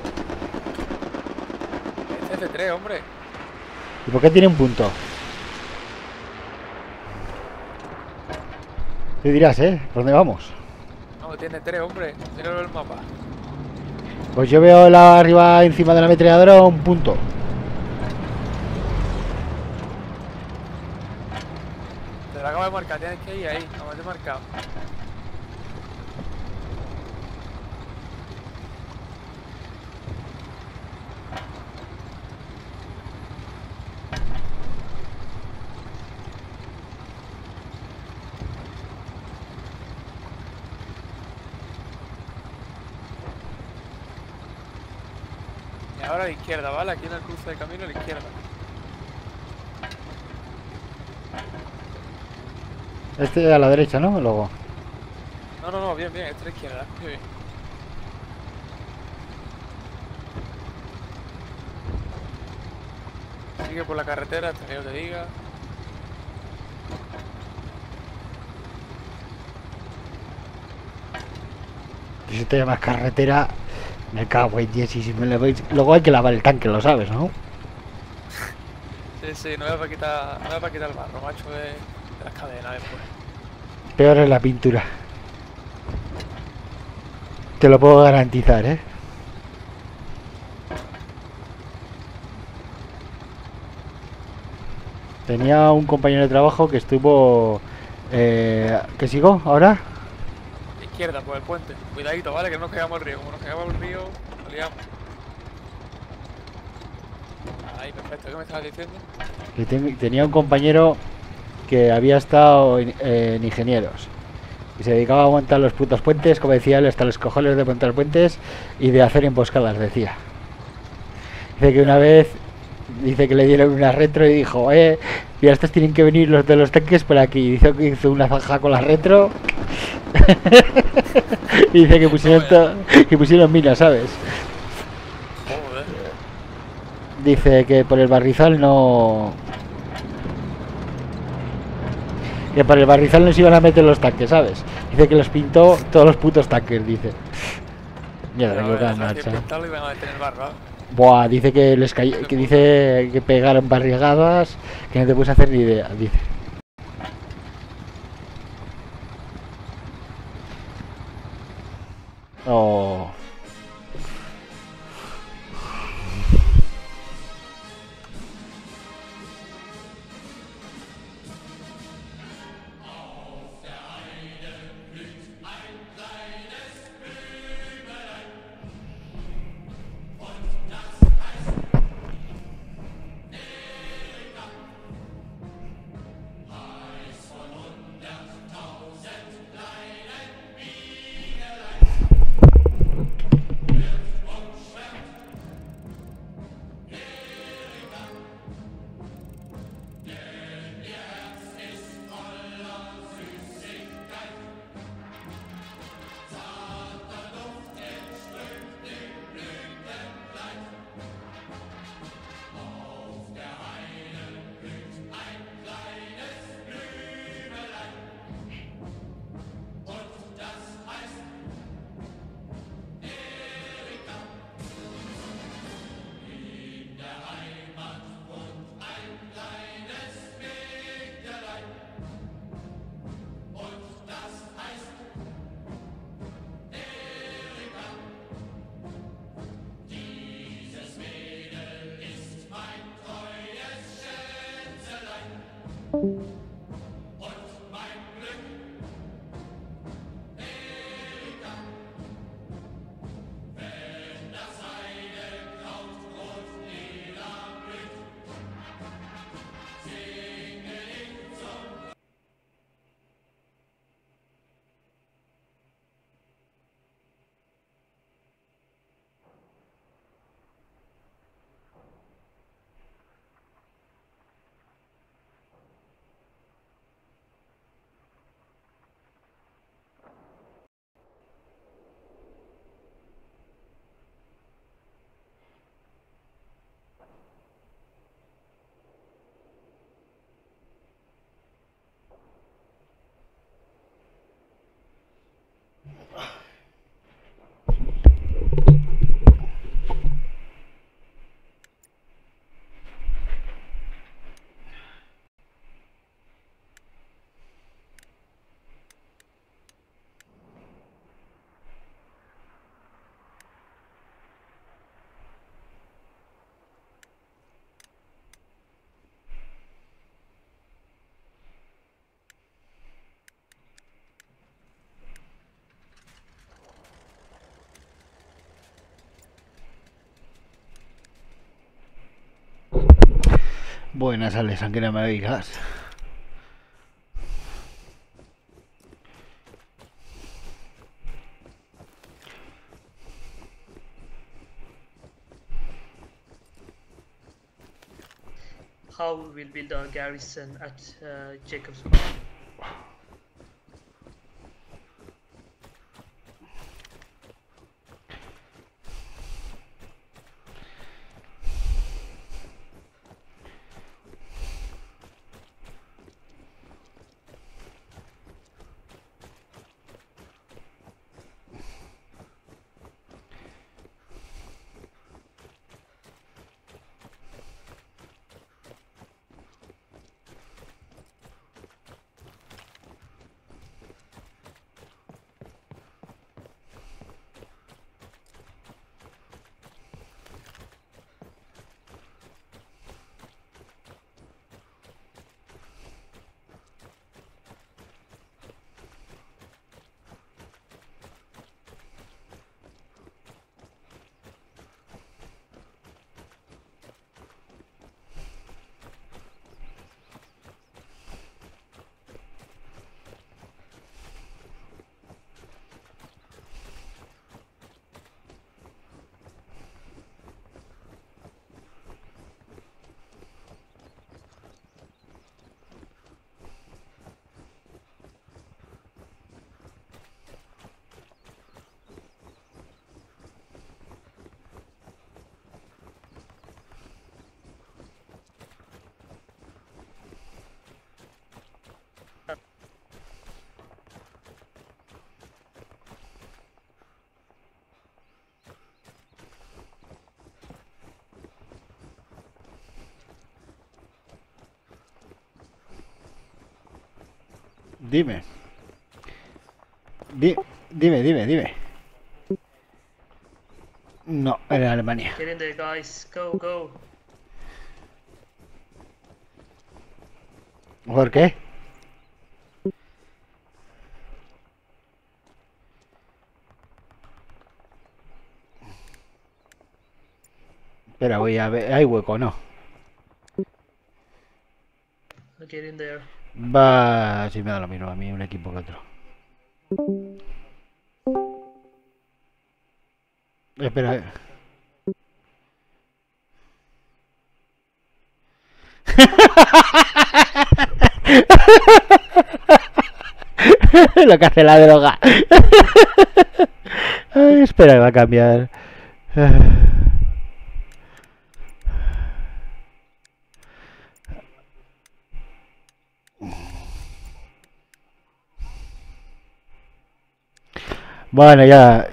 Este es de tres, hombre. ¿Y por qué tiene un punto? Te dirás, ¿eh? ¿Por dónde vamos? No, tiene tres, hombre. Míralo en el mapa. Pues yo veo la arriba encima de la ametralladora un punto. Te lo acabo de marcar, tienes que ir ahí. Acabo de marcar. Y ahora a la izquierda, ¿vale? Aquí en el cruce de camino a la izquierda. Este a la derecha, ¿no? Luego. No, no, no, bien, bien, esta es la izquierda. Muy bien. Sigue por la carretera hasta que yo te diga. Si te llamas carretera, me cago en diez y si me le veis. Luego hay que lavar el tanque, lo sabes, ¿no? Sí, sí, no voy para quitar, no voy para quitar el barro, macho, de, de las cadenas después. Peor es la pintura. Te lo puedo garantizar, ¿eh? Tenía un compañero de trabajo que estuvo... Eh, ¿Qué sigo ahora? Izquierda, por el puente. Cuidadito, ¿vale? Que no nos caigamos al río. Como nos caigamos al río, nos liamos. Ahí, perfecto. ¿Qué me estabas diciendo? Que ten- tenía un compañero que había estado en, en ingenieros y se dedicaba a montar los putos puentes, como decía él, hasta los cojones de montar puentes y de hacer emboscadas, decía. Dice que una vez, dice que le dieron una retro y dijo, eh, mira, estos tienen que venir los de los tanques por aquí. Dice que hizo una zanja con la retro y dice que pusieron, to- que pusieron minas, ¿sabes? Joder. Dice que por el barrizal no... Que por el barrizal no se iban a meter los tanques, ¿sabes? Dice que los pintó todos los putos tanques, dice. Mierda, me equivoco en marcha. Pintarlo y van a meter en el barro, ¿eh? Buah, dice que les cay- que dice que pegaron barrigadas, que no te puedes hacer ni idea, dice. Oh. Buenas, Alex, aunque no me digas. How we will build a garrison at uh, Jacob's. Dime. Di dime, dime, dime. No, era Alemania. Get in there, guys. Go, go. ¿Por qué? Espera, voy a ver. ¿Hay hueco no? Get in there. Va, sí me da lo mismo a mí un equipo que otro. Espera. eh. Lo que hace la droga. Ay, espera, va a cambiar. Bueno, ya.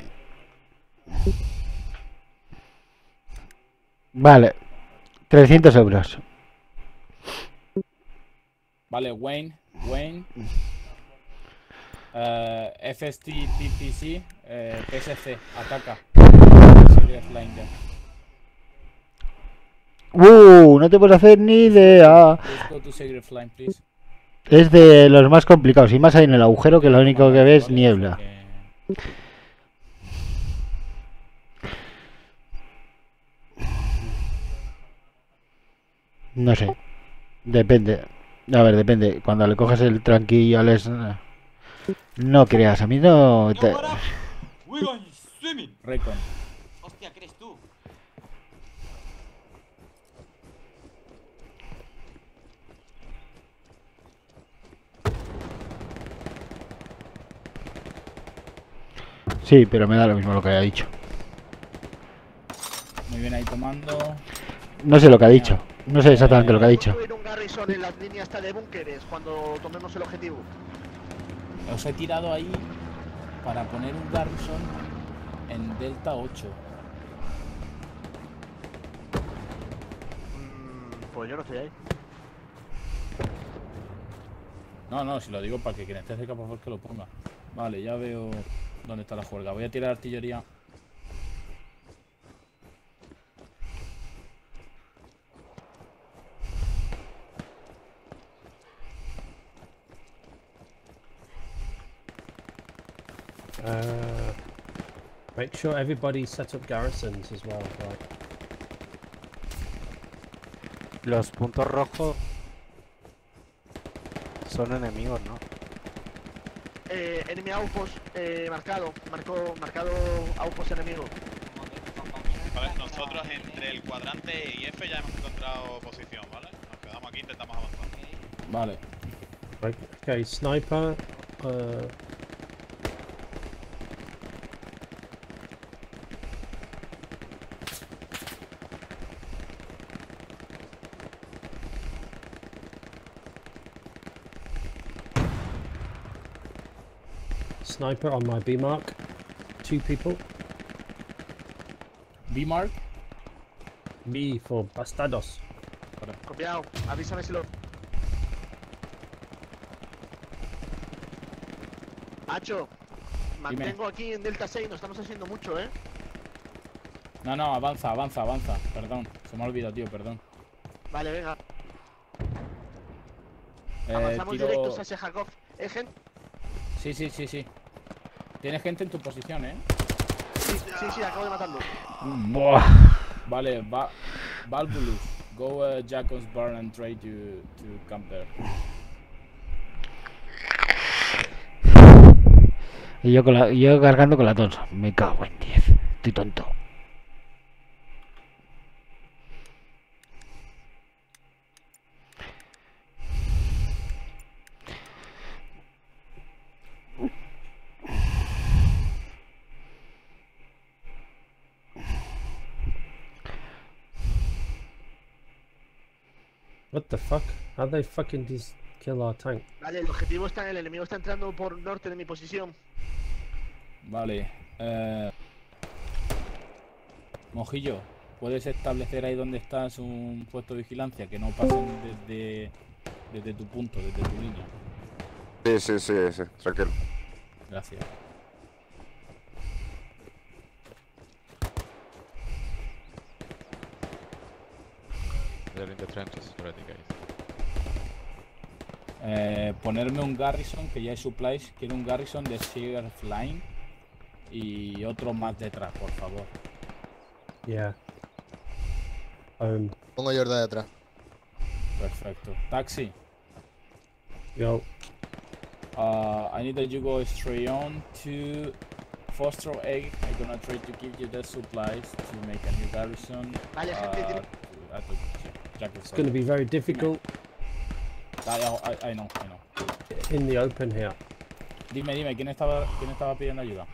Vale. trescientos euros. Vale, Wayne, Wayne. Uh, F S T P P C, uh, P S C, ataca. Serious line there. Uh, no te puedes hacer ni idea. Let's go to Serious line, please. Es de los más complicados. Y más ahí en el agujero que lo único que ves es Vale, niebla. así que- No sé. Depende. A ver, depende. Cuando le coges el tranquillo les... No creas, a mí no... te- Recon. Hostia, ¿crees tú? Sí, pero me da lo mismo lo que haya dicho. Muy bien ahí tomando. No sé lo que ha dicho. No sé exactamente lo que ha dicho. Construir un garrison en las líneas de búnkeres cuando tomemos el objetivo. Os he tirado ahí para poner un garrison en Delta ocho. Mm, pues yo no estoy ahí. No, no, si lo digo para que quien esté cerca por favor que lo ponga. Vale, ya veo dónde está la juerga. Voy a tirar artillería. Uh, make sure everybody set up garrisons as well, right? Los puntos rojos son enemigos, ¿no? Eh, enemy outpost eh, marcado. Marcó, marcado outpost enemigo. Vale, nosotros entre el cuadrante y F ya hemos encontrado posición, ¿vale? Nos quedamos aquí, intentamos avanzar. Vale. Right. Okay, sniper. Uh, Sniper on my B mark. Two people. B mark. B for bastardos. Copiado. Avísame si lo... Hacho. Mantengo aquí en Delta seis. No estamos haciendo mucho, ¿eh? No, no, avanza, avanza, avanza. Perdón, se me ha olvidado, tío, perdón. Vale, venga. Eh, Avanzamos tiro... directos hacia Kharkov. ¿Eh, gente? Sí, sí, sí, sí. Tienes gente en tu posición, ¿eh? Sí, sí, sí, acabo de matarlo. Buah. Vale, va... Valvulus. Go uh, Jacob's Barn and try to, to camp there. Y yo, con la, yo cargando con la tonsa. Me cago en diez. Estoy tonto. What the fuck? How they fucking just kill our tank? Vale, el objetivo está... El enemigo está entrando por norte de mi posición. Vale. Eh... Mojillo, ¿puedes establecer ahí donde estás un puesto de vigilancia? Que no pasen desde, desde tu punto, desde tu línea. Sí, sí, sí, sí, tranquilo. Gracias. They're in the trenches already, guys. Eh, ponerme un garrison, que ya hay supplies. Quiero un garrison de Seager Flying y otro más detrás, por favor. Yeah. Um, Pongo Jordan detrás. Perfecto. Taxi. yo. Uh, I need that you go straight on to Foster eight. I'm gonna try to give you the supplies to make a new garrison. Vale, uh, gente, tiene- to- at the- Jack It's going to be very difficult I, I, I know, I know. in the open here. Dime, dime, ¿quién estaba, quién estaba pidiendo ayuda?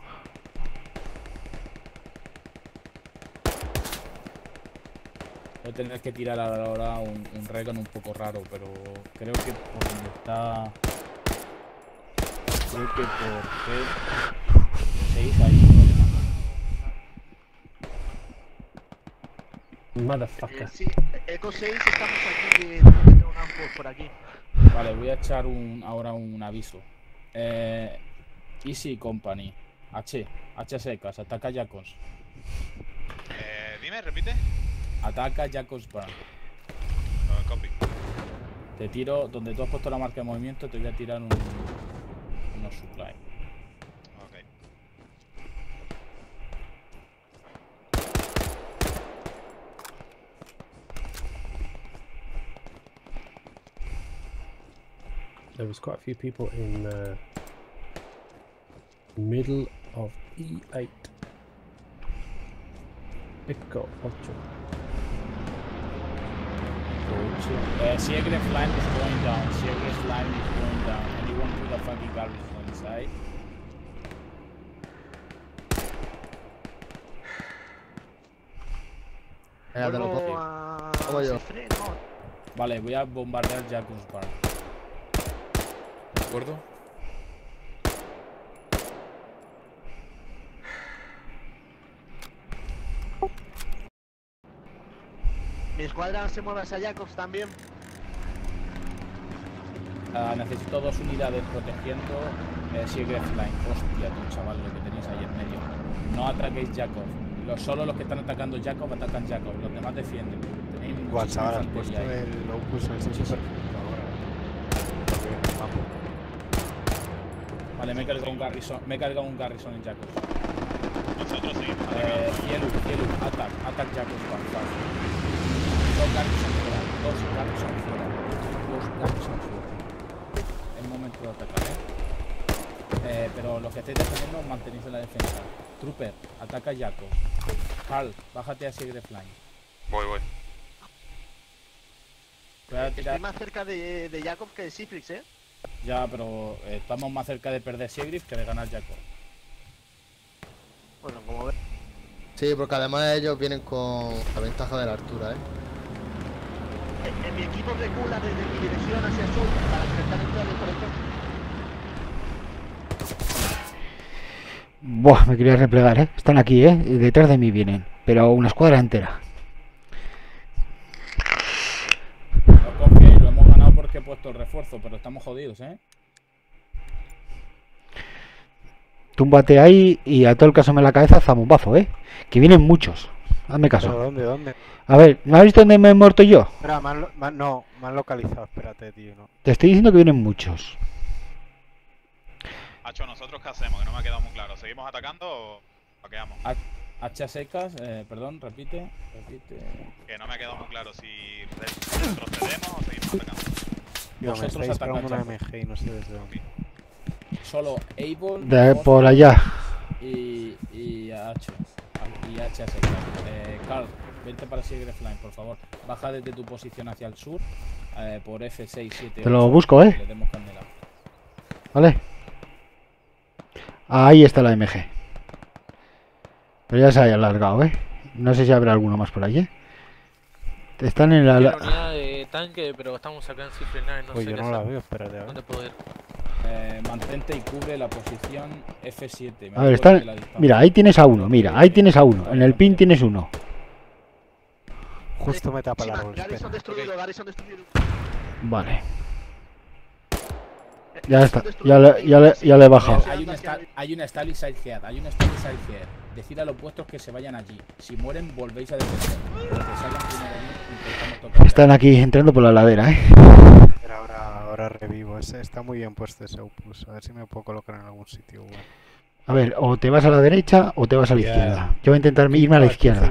Voy a tener que tirar ahora un, un recon un poco raro, pero creo que por donde está... Creo que por G seis hay un problema. Motherfucker. Eh, sí, Eco seis estamos aquí. Eh, tengo que tener un outpost por aquí. Vale, voy a echar un, ahora un aviso. Eh, Easy Company. H. H secas. Ataca Jacobs. Eh, dime, repite. Ataca Jacobs Barn. Uh, copy. Te tiro, donde tú has puesto la marca de movimiento, te voy a tirar un, unos supply. Ok. There was quite a few people in the middle of E eight. Echo ocho. Uh, Seagrave line is going down. Seagrave line is going down. Anyone put a fucking garrison inside? Vuelvo a... Como yo. Cifre, no. Vale, voy a bombardear Jacobs Barn. ¿De acuerdo? Mi escuadra se mueve hacia Jacobs también. Uh, necesito dos unidades protegiendo eh, Seagrave line. Hostia, tú chaval, lo que tenéis ahí en medio. No ataquéis Jacob. Los, solo los que están atacando Jacob atacan Jacob. Los demás defienden. Tenéis Igual, muchísima chaval, has infantería puesto ahí. el opus en ese perfecto ahora. Vale, me he cargado un garrison. Me he cargado un garrison en Jacob. Nosotros seguimos Eh, atacando. cielo, cielo, attack, attack Jacob Barn. Fast. Dos garrison fuera. dos Garrison fuera. Dos Garrison fuera. Es momento de atacar, ¿eh? Eh, pero los que estéis defendiendo mantenéis en la defensa. Trooper, ataca a Jaco. Hal, bájate a Sigre Flying. Voy, voy. Voy a tirar... Estoy más cerca de, de Jacob que de Sifrix, ¿eh? Ya, pero eh, estamos más cerca de perder Segrif que de ganar Jaco. Bueno, como ves. Sí, porque además ellos vienen con la ventaja de la altura, ¿eh? En, en mi equipo recula desde mi dirección hacia el sur para intentar entrar en el colector. Buah, me quería replegar, ¿eh? Están aquí, ¿eh? Detrás de mí vienen, pero una escuadra entera. No confiéis, lo hemos ganado porque he puesto el refuerzo, pero estamos jodidos, ¿eh? Túmbate ahí y a todo el caso me la cabeza zamumbazo, ¿eh? Que vienen muchos. Hazme caso. ¿Pero dónde, dónde? A ver, ¿me has visto dónde me he muerto yo? Espera, me han, lo- me han- no, me han localizado, espérate, tío, no. Te estoy diciendo que vienen muchos. Hacho, ¿nosotros qué hacemos? Que no me ha quedado muy claro. ¿Seguimos atacando o paqueamos? Hacha secas, eh, perdón, repite, repite. Que no me ha quedado muy claro si re- retrocedemos o seguimos atacando. Tío, me Vosotros está disparando una atacad, M G y no sé desde dónde. Solo Able, De por allá. y, y H. Y H secas. Eh, Carl, vente para Sigre Flying, por favor. Baja desde tu posición hacia el sur, eh, por F seis siete. Te lo busco, ¿eh? Le demos candela. ¿Vale? Ahí está la M G. Pero ya se ha alargado, ¿eh? No sé si habrá alguno más por ahí, ¿eh? Están en la... Tiene la- unidad de tanque, pero estamos acá en Cifre nueve, no Pues sé yo qué no la hacer. veo, espérate, a ver. ¿Dónde puedo ir? Eh, mantente y cubre la posición F siete. Me A ver, acuerdo están... de la distancia. Mira, ahí tienes a uno, mira, ahí tienes a uno. En el pin tienes uno. Justo me tapa el Encima, árbol, espera. Garrison destruido, Garrison destruido. Vale. Ya está, ya le, ya le, ya le he bajado. Hay una, sta- hay una Stally Side Head, hay una Stally Side Head. Decid a los vuestros que se vayan allí. Si mueren, volvéis a defender. Los que salgan primero allí, intentamos tocar. Están aquí entrando por la ladera, ¿eh? Espera, ahora, ahora revivo. Ese, está muy bien puesto ese opus. A ver si me puedo colocar en algún sitio. Bueno. A ver, o te vas a la derecha o te vas a la Yeah. izquierda. Yo voy a intentar irme a la izquierda.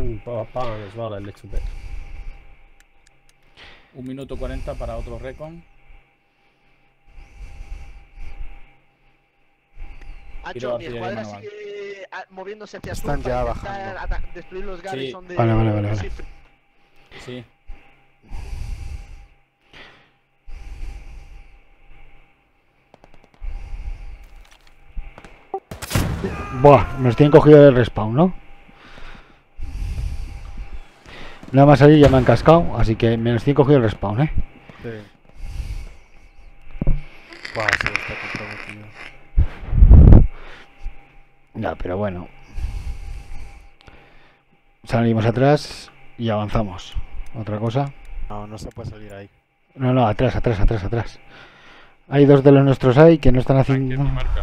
Un minuto cuarenta para otro recon. Quiero Hacho, mi artillería escuadra manual. sigue ah, moviéndose hacia el Están sur ya para intentar bajando. ata- destruir los Garrison de Vale, vale, vale, de vale. Sifrix. Sí. Buah, nos tienen cogido el respawn, ¿no? Nada más salir ya me han cascado, así que me nos tienen cogido el respawn, ¿eh? Sí. Buah, sí, está comprometido. Ya, pero bueno. Salimos atrás y avanzamos. ¿Otra cosa? No, no se puede salir ahí. No, no, atrás, atrás, atrás, atrás. Hay dos de los nuestros ahí que no están haciendo...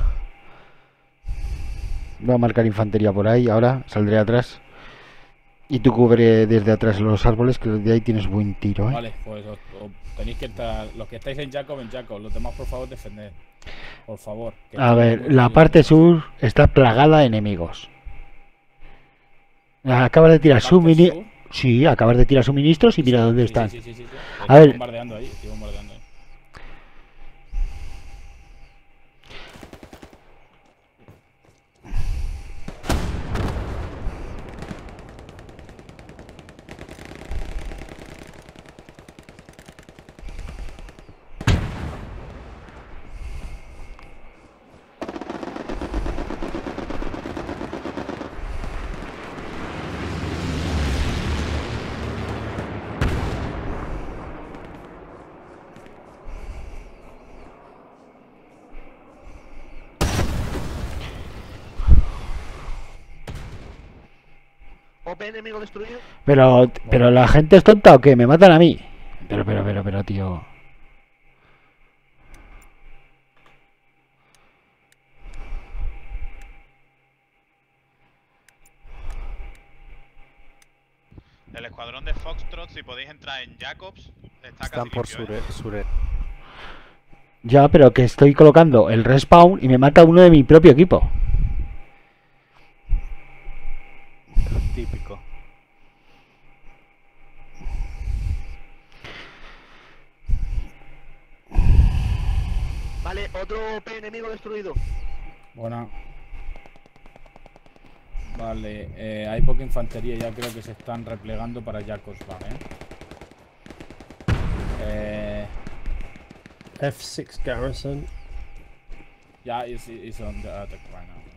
Voy a marcar infantería por ahí, ahora saldré atrás. Y tú cubre desde atrás los árboles, que de ahí tienes buen tiro, ¿eh? Vale, pues os- os tenéis que estar. Los que estáis en Jacob, en Jacob. Los demás, por favor, defended. Por favor. que A estamos ver, muy la jodidos. parte sur está plagada de enemigos. Acabas de tirar ¿La parte suministros. sur? Sí, acabas de tirar suministros y mira dónde Sí, están. Sí, sí, sí, sí, sí. A Estoy ver. bombardeando ahí, estoy bombardeando ahí. O P enemigo destruido. Pero, pero la gente es tonta o qué, me matan a mí. Pero, pero, pero, pero, tío. El escuadrón de Foxtrot, si podéis entrar en Jacobs, está Están casi por limpio, sure, ¿eh? sure. Ya, pero que estoy colocando el respawn y me mata uno de mi propio equipo. Típico. Vale, otro P enemigo destruido. Buena. Vale, eh, hay poca infantería, ya creo que se están replegando para Jacobsburg, ¿eh? Eh... F six garrison. Yeah, it's, it's on the attack right now.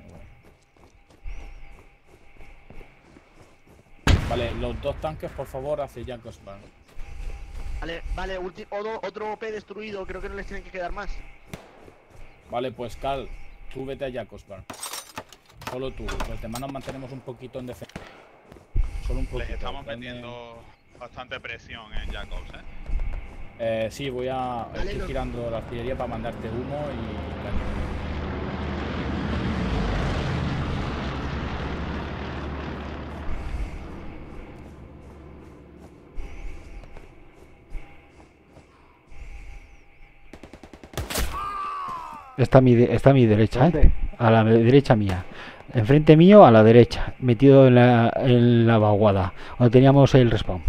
Vale, los dos tanques, por favor, hacia Jacobsburg. Vale, vale, ulti- otro, otro P destruido, creo que no les tienen que quedar más. Vale, pues Carl, tú vete a Jacobsburg. Solo tú, los demás nos mantenemos un poquito en defensa. Solo un poquito. Les estamos Dame- metiendo bastante presión en Jacobs, ¿eh? Eh, sí, voy a... Vale, estoy los- girando la artillería para mandarte humo y... Está a mi, de- está a mi derecha, ¿eh? A la derecha mía. Enfrente mío, a la derecha. Metido en la, en la vaguada. Donde teníamos el respawn.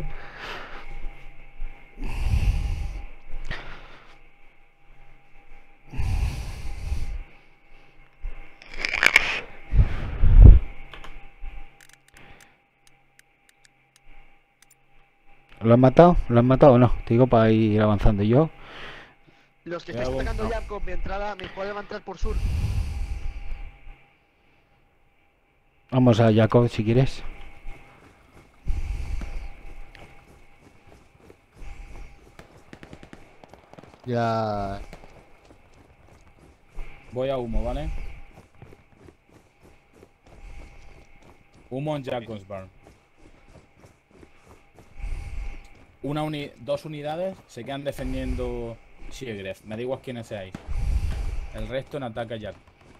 ¿Lo han matado? ¿Lo han matado o no? Te digo para ir avanzando yo. Los que Ya, estáis bueno, atacando no. ya con mi entrada, mi escuadra va a entrar por sur. Vamos a Jacob si quieres. Ya. Voy a humo, ¿vale? Humo en Jacobsburg. Una uni dos unidades se quedan defendiendo Siegrev. Me da igual quiénes seáis. El resto en ataque a Jack.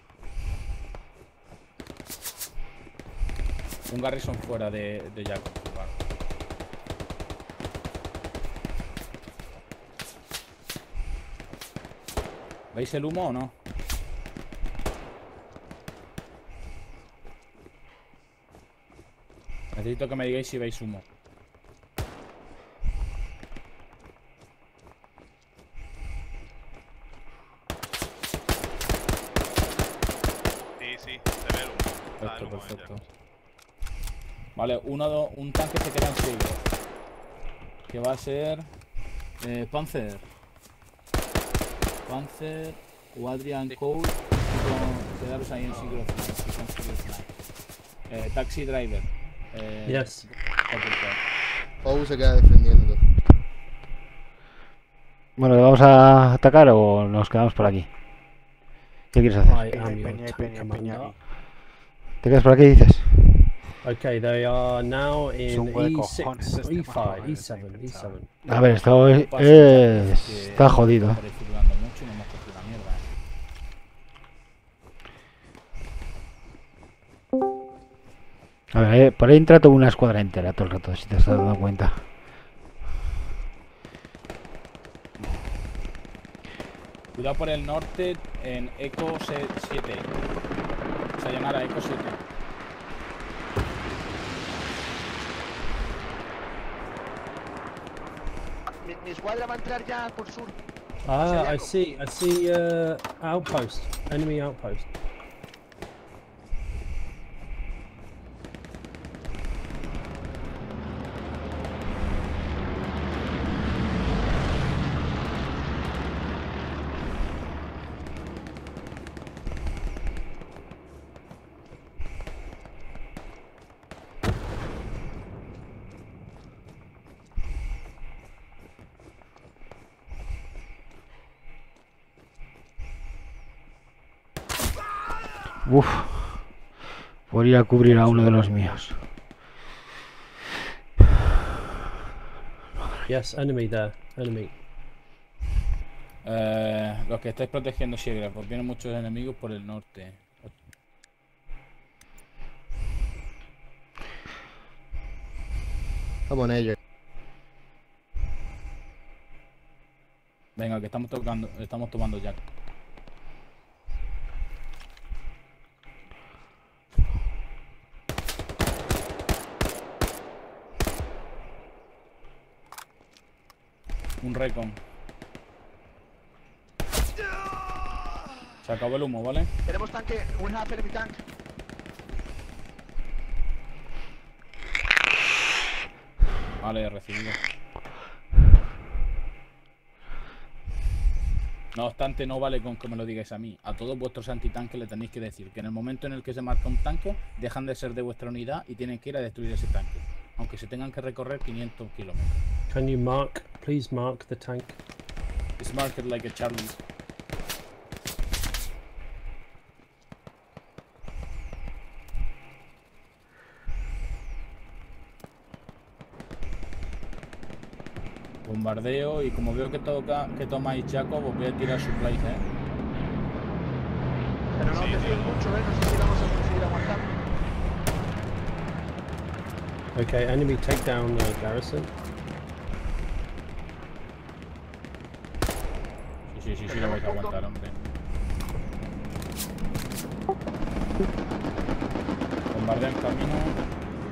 Un garrison fuera de, de Jacobsburg. ¿Veis el humo o no? Necesito que me digáis si veis humo. Sí, sí, se ve el humo. Está el Perfecto, humo en perfecto. Jacobs. Vale, uno, do, un tanque se queda en Siegrev. Que va a ser... Eh, Panzer. Panzer, Adrian Cole. Con, quedaros ahí en Siegrev. Eh, taxi Driver. Eh, Yes. Pou se queda defendiendo. Bueno, ¿le vamos a atacar o nos quedamos por aquí? ¿Qué quieres hacer? I am your Peña y tank Peña, Peña commander. aquí. ¿Te quedas por aquí, dices? Okay, they are now in Chungo de E cojones six, este E five, mapa, E eh, seven, E seven. A ver, esto es, es- está jodido. ¿eh? Por ahí figurando mucho y no hemos cogido una mierda. A ver, eh, por ahí entra toda una escuadra entera todo el rato, si te estás dando cuenta. Cuidado por el norte en Eco siete. Sayonara, Eco siete. Mi, mi escuadra va a entrar ya por sur. Ah, I Jacob. see, I see uh, outpost, enemy outpost. Uf. Por ir a cubrir a uno de los míos. Yes, enemy there, enemy. Eh, los que estáis protegiendo Siegrev, pues vienen muchos enemigos por el norte. Estamos en ello. Venga, que estamos tocando, estamos tomando Jack. Un recon. Se acabó el humo, ¿vale? Tenemos tanque, we have enemy tank. Vale, recibido. No obstante, no vale con que me lo digáis a mí. A todos vuestros antitanques le tenéis que decir que en el momento en el que se marca un tanque, dejan de ser de vuestra unidad y tienen que ir a destruir ese tanque. Aunque se tengan que recorrer quinientos kilómetros. Can you mark, please mark the tank? It's marked like a Charlie. Bombardeo y como veo que toca que tomáis Jacob, os voy a tirar supplies, eh. Pero no Sí, te fíes tío. mucho, eh. No sé si vamos a conseguir aguantar. Okay, enemy take down uh, garrison. Sí, sí, sí, sí, lo vais a aguantar, hombre. Bombardeo en camino.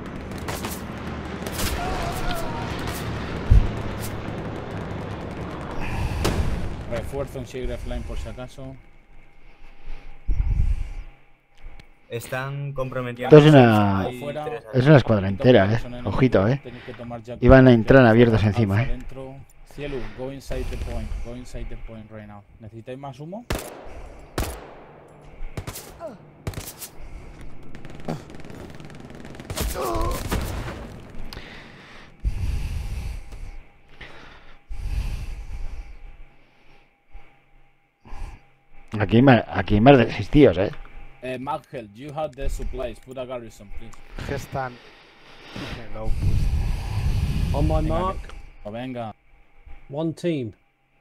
Refuerzo en Seagrave Line por si acaso. Están comprometiendo. Esto es una, Ahí fuera. es una escuadra entera, eh. Ojito, eh. Iban a entrar abiertos encima, eh. Dentro. Cielo, go inside the point. Go inside the point right now. ¿Necesitáis más humo? Aquí hay más, aquí hay más de seis tíos, eh. Eh, Markel, you have the supplies. Put a garrison, please. Que están en el outpost. On my Venga, mark, que- oh, venga. one team.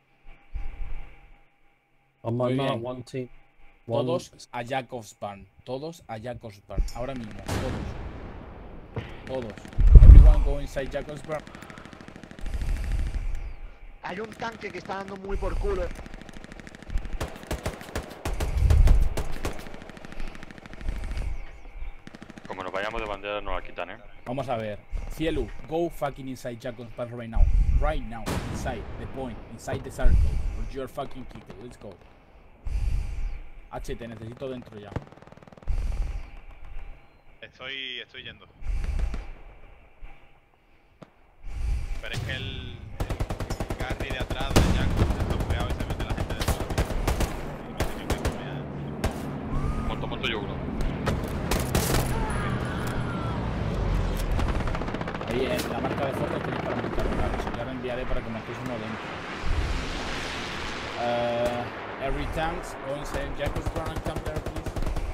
On my Muy mark, bien. one team. One- Todos a Jakobsbarn. Todos a Jakobsbarn. Ahora mismo. Todos. Todos. Everyone go inside Jakobsbarn. Hay un tanque que está dando muy por culo. Como nos vayamos de bandera nos la quitan, eh. Vamos a ver. Cielo, go fucking inside Jakobsbarn right now. Right now. Inside the point. Inside the circle. Or you're fucking kicked. Let's go. H, te necesito dentro ya. Estoy, estoy yendo. Pero es que el, el Gary de atrás de Jack se toquea y se mete la gente dentro. Y me he tenido que comer. Monto, monto yo uno. Ahí en la marca de fotos tenéis para montar un garrison. Ya lo enviaré para que marquéis uno dentro. Uh, every tanks go inside Jakobsbarn and come there, please.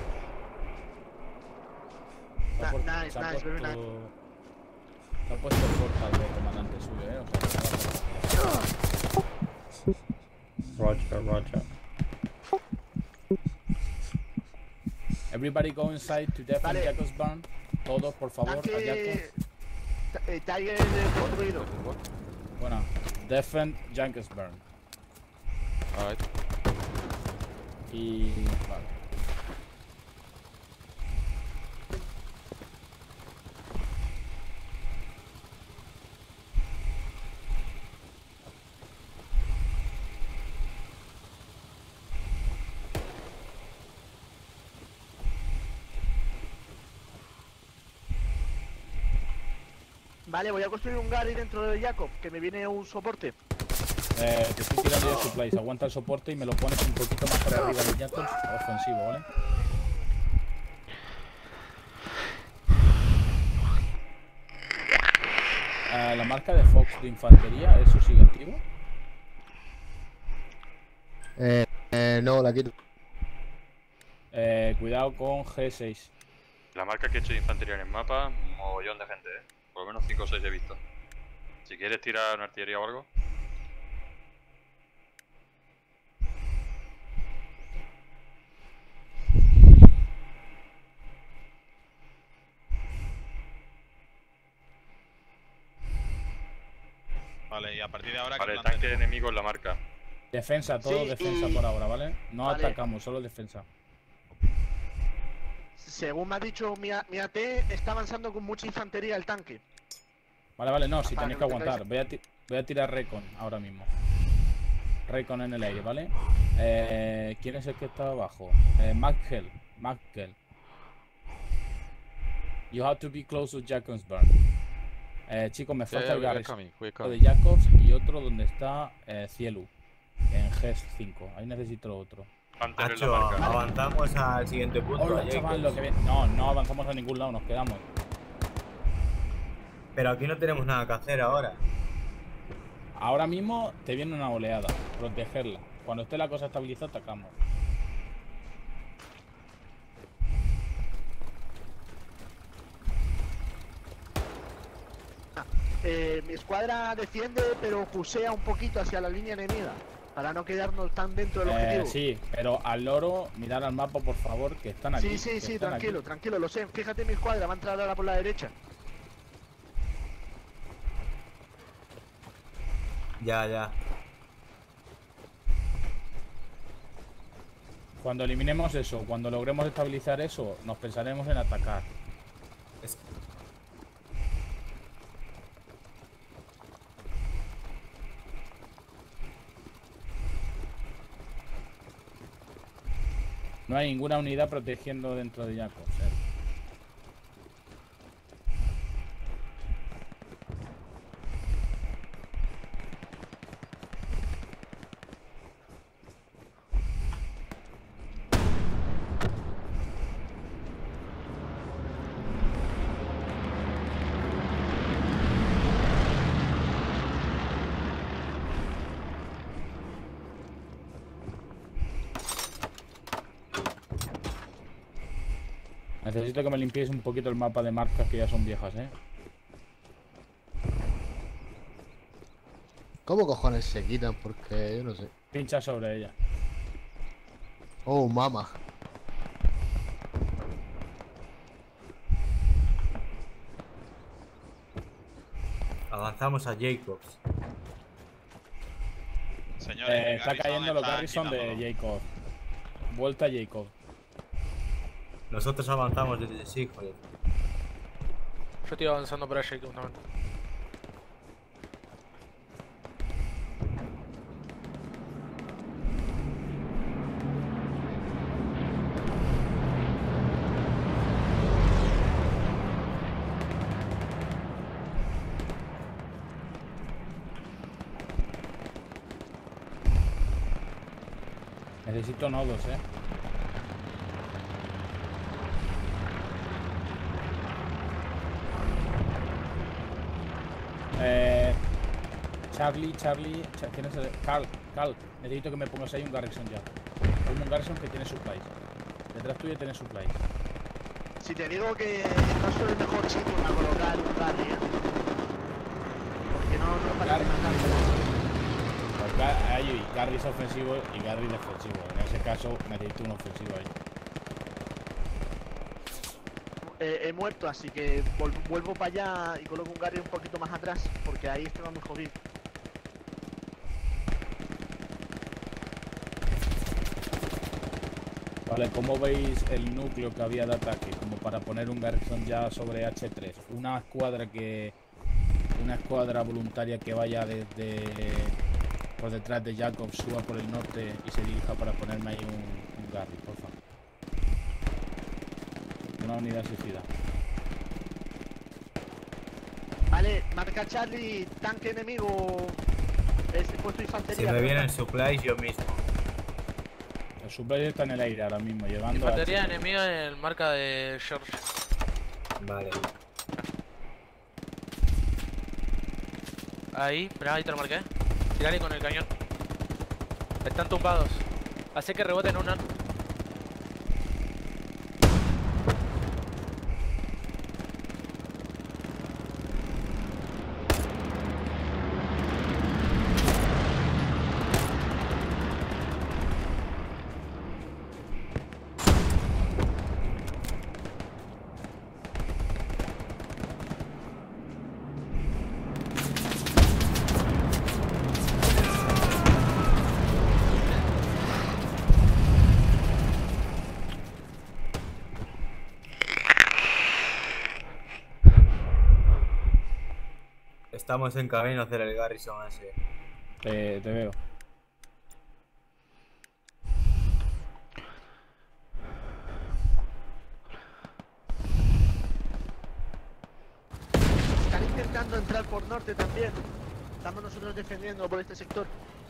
Se ha Na- puesto- nice, se ha nice, very puesto- nice. Se ha puesto el portal de comandante suyo, eh. O sea, que Roger, Roger. everybody go inside to defend Vale. Jakobsbarn. Todos, por favor, a Tanque. Jacob. ta- eh, Tiger eh, construido. Bueno, defend Jakobsbarn. Alright. Y. Vale. Vale, voy a construir un Gary dentro de Jacob, que me viene un soporte. Eh, te estoy tirando yo supplies. Aguanta el soporte y me lo pones un poquito más para arriba de Jacobs. Ofensivo, ¿vale? Eh, la marca de Fox de infantería, ¿eso sigue activo? Eh, eh, no, la quito. Eh, cuidado con G seis. La marca que he hecho de infantería en el mapa, mogollón de gente, eh. Por lo menos cinco o seis he visto. Si quieres tirar una artillería o algo. Vale, y a partir de ahora... Vale, ¿qué el plan tanque tenemos? enemigo en la marca. Defensa, todo Sí, defensa y- por ahora, ¿vale? No Vale. atacamos, solo defensa. Según me ha dicho mi, A- mi A T, está avanzando con mucha infantería el tanque. Vale, vale, no, si Para tenéis que que lo tengáis. aguantar. Voy a, ti- voy a tirar recon ahora mismo. Raycon en el aire, ¿vale? Eh, ¿Quién es el que está abajo? Eh, Magel. Magel. You have to be close to Jacobsburn. Eh, chicos, me falta Yeah, el we are Garrison coming, we are de coming. Jacobs y otro donde está eh, Cielu. En G cinco. Ahí necesito otro. Mantener la Nacho, marca. avanzamos al siguiente punto. Hola, a chaval, Jacobs. lo que viene. No, no avanzamos a ningún lado, nos quedamos. Pero aquí no tenemos nada que hacer ahora. Ahora mismo te viene una oleada. Protegerla. Cuando esté la cosa estabilizada, atacamos. Eh, mi escuadra defiende, pero pusea un poquito hacia la línea enemiga. Para no quedarnos tan dentro del Eh, objetivo. sí, pero al loro, mirar al mapa, por favor, que están aquí. Sí, sí, que sí, están tranquilo, aquí. tranquilo, lo sé. Fíjate mi escuadra, va a entrar ahora por la derecha. Ya, ya. Cuando eliminemos eso, cuando logremos estabilizar eso, nos pensaremos en atacar. Es- No hay ninguna unidad protegiendo dentro de Jacobs. eh. Necesito que me limpiéis un poquito el mapa de marcas que ya son viejas, ¿eh? ¿Cómo cojones se quitan? Porque yo no sé. Pincha sobre ella. Oh, mama. Avanzamos a Jacobs. Señores, Eh, el está Garrison cayendo los está Garrison de quitándolo. Jacob. Vuelta a Jacob. Nosotros avanzamos desde Sigfrid. Yo estoy avanzando para Jacob también. Necesito nodos, ¿eh? Eh, Charlie, Charlie, Cha- ¿quién es el? Carl, Carl, necesito que me pongas ahí un Garrison ya. Ponme un Garrison que tiene supplies. Detrás tuyo tiene supplies. Si te digo que no soy el mejor sitio para colocar un Garry, ¿eh? Porque no, no para Pues Ga- hay Garry es ofensivo y Garry defensivo. En ese caso necesito un ofensivo ahí. eh, he muerto, así que vol- vuelvo para allá y coloco un Garry un poquito más atrás, porque ahí estaba muy jodido. Vale, ¿cómo veis el núcleo que había de ataque? Como para poner un Garrison ya sobre H tres. Una escuadra que... Una escuadra voluntaria que vaya desde... Por detrás de Jacob, suba por el norte y se dirija para ponerme ahí un, un Garry, por favor. Una unidad suicida. Vale, marca Charlie, tanque enemigo. Es puesto de infantería. Si me vienen supplies yo mismo. El supply está en el aire ahora mismo, llegando a... Infantería enemiga en el marca de George. Vale. Ahí, mirá, ahí te lo marqué. Tirale con el cañón. Están tumbados. Hace que reboten una. Estamos en camino a hacer el Garrison ese. Te, te veo. por norte también. Estamos nosotros defendiendo por este sector.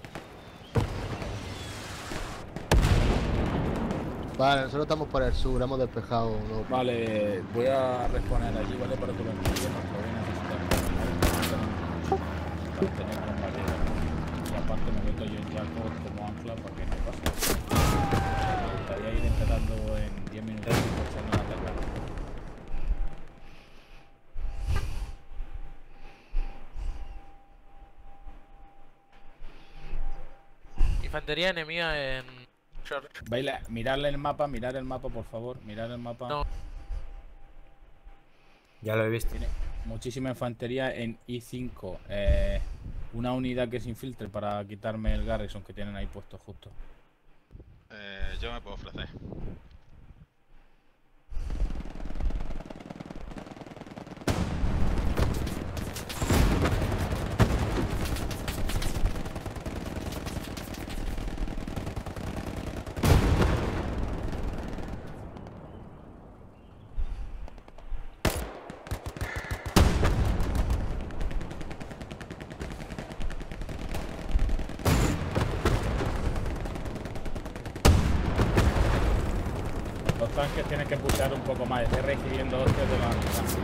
Vale, nosotros estamos por el sur, hemos despejado uno. Vale, voy a responder allí, ¿vale? Para que lo entiendan. Lo voy a necesitar para tener con barrera. Y aparte me meto yo en Jaco como ancla para que no pase. Me gustaría ir empezando en diez minutos y echando una ataque. Infantería enemiga en Short. Baila, mirarle el mapa, mirar el mapa, por favor. Mirar el mapa. No. Ya lo he visto. Tiene muchísima infantería en I cinco. Eh, una unidad que se infiltre para quitarme el Garrison que tienen ahí puesto justo. Eh, yo me puedo ofrecer. Los tanques tienen que pushear un poco más, estoy recibiendo hostias de la mitad.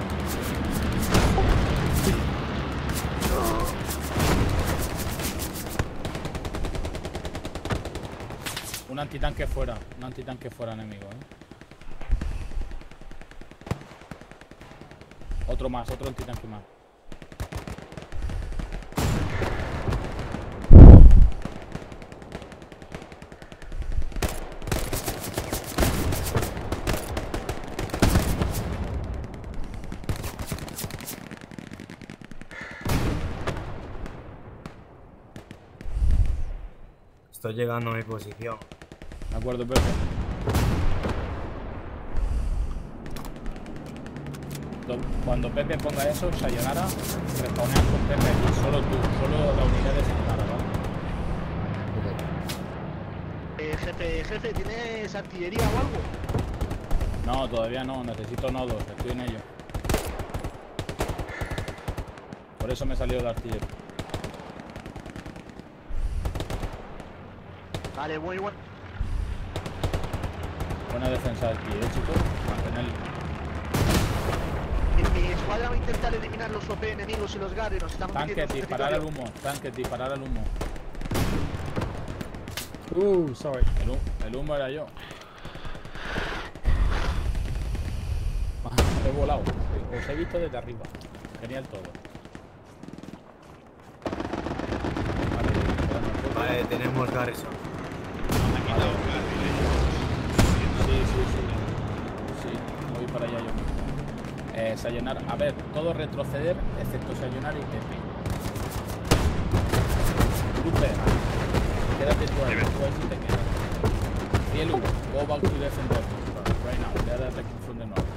Un antitanque fuera, un antitanque fuera enemigo, ¿eh? Otro más, otro antitanque más. Estoy llegando a mi posición. De acuerdo, Pepe. Cuando Pepe ponga eso, Sayonara, respawneas con Pepe y solo tú, solo la unidad de Sayonara, ¿vale? Eh, jefe, jefe, ¿tienes artillería o algo? No, todavía no, necesito nodos, estoy en ello. Por eso me he salido de artillería. Vale, muy bueno. Buena defensa aquí, eh, chicos. Mantener. Mi, mi escuadra va a intentar eliminar los O P enemigos y los Garry. Nos estamos Tanques, metiendo en su disparar al territorio. humo. Tanques, disparar al humo. Uh, sorry. El, hu- el humo era yo. He volado. Os he visto desde arriba. Genial todo. Vale, Vale, tenemos Garrison. Sí, sí, sí. Sí, voy para allá yo. Eh, Sayonara. A ver, todo retroceder, excepto Sayonara y Pepe. Lupe, quédate tú ahí. Tú ahí sí te quedas. Cielo, go back to defend them. Right now, they are attacking from the north.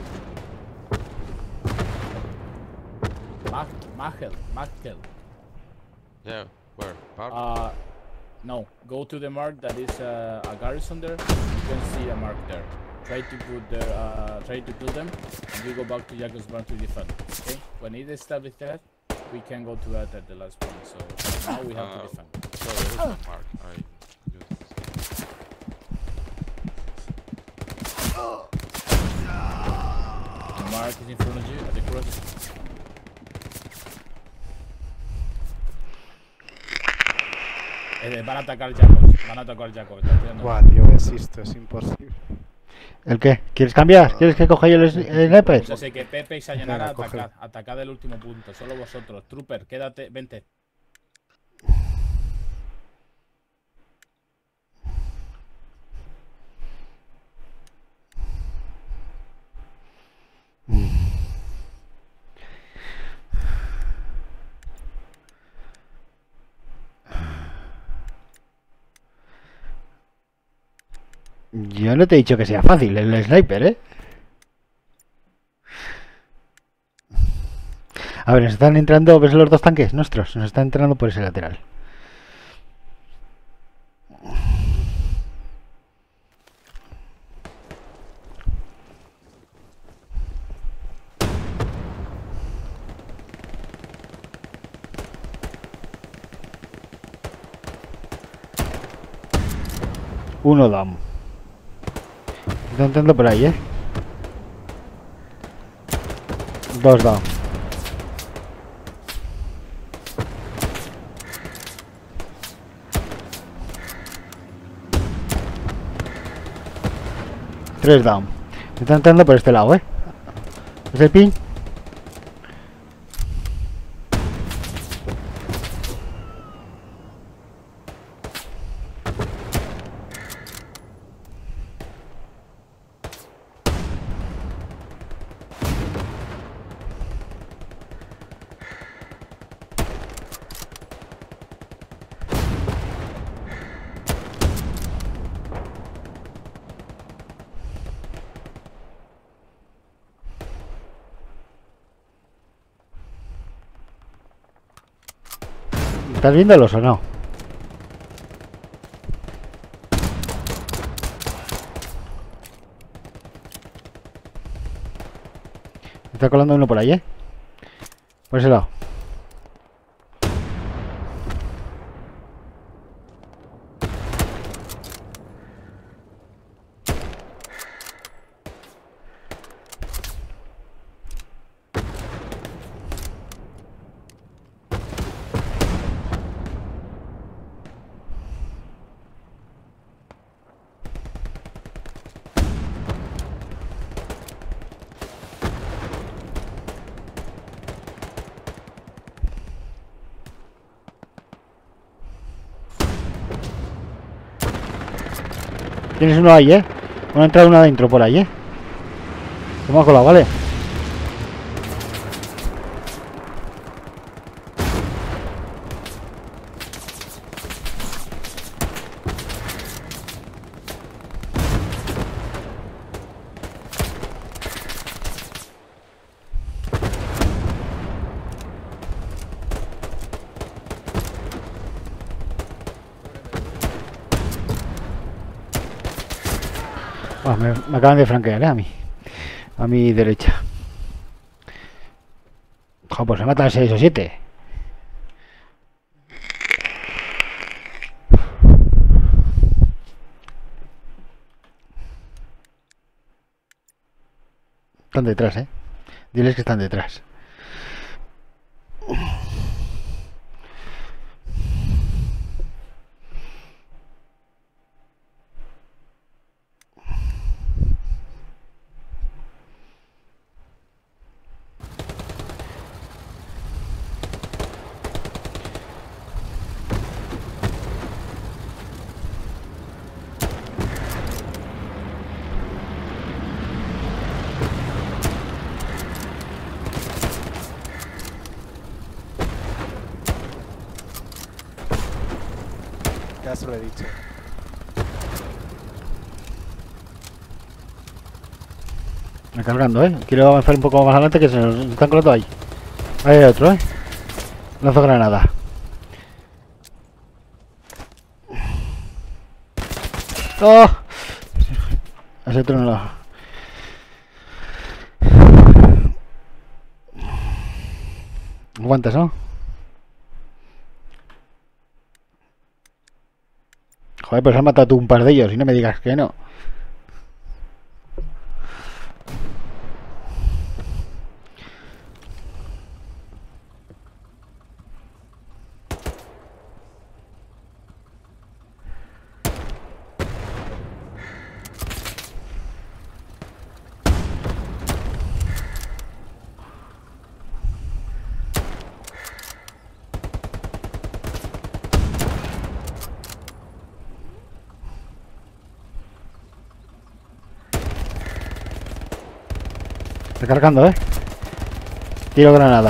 Mag, Magel, Magel. Yeah, where? Park? Uh, no, go to the mark that is uh, a garrison there. You can see a mark there. Try to put there, uh, try to kill them, and we go back to Jakobsburg to defend. Okay? When it established that, we can go to that at the last point. So now we have Uh, to defend. So there is no mark. I use this. The mark is in front of you at the cross. Eh, van a atacar Jacobs, van a atacar Jacobs. Buah, tío, desisto, es imposible. ¿El qué? ¿Quieres cambiar? ¿Quieres que coja yo el sni- el sniper? Pues así que Pepe y Sayonara, Venga, coge. atacad, atacad el último punto, solo vosotros. Trooper, quédate, vente. Yo no te he dicho que sea fácil el sniper, ¿eh? A ver, nos están entrando, ¿ves los dos tanques nuestros? Nos están entrando por ese lateral. Uno down. Estoy intentando por ahí, ¿eh? Dos down. Tres down. Estoy intentando por este lado, ¿eh? ¿Es el pin? ¿Estás viéndolos o no? Está colando uno por ahí, ¿eh? Por ese lado. Tienes uno ahí, ¿eh? Una entrada, una adentro por ahí, ¿eh? Se me ha colado, ¿vale? Oh, me, me acaban de franquear, ¿eh? A mí. A mi derecha. Joder, pues se matan seis o siete. Están detrás, ¿eh? Diles que están detrás. Ya se lo he dicho. Me cargando, ¿eh? Quiero avanzar un poco más adelante que se nos están colando ahí. Ahí hay otro, ¿eh? Lanzo granada. ¡Oh! Ese otro no lo... Aguantas, ¿no? Joder, pues has matado tú un par de ellos y no me digas que no. Recargando, ¿eh? Tiro granada.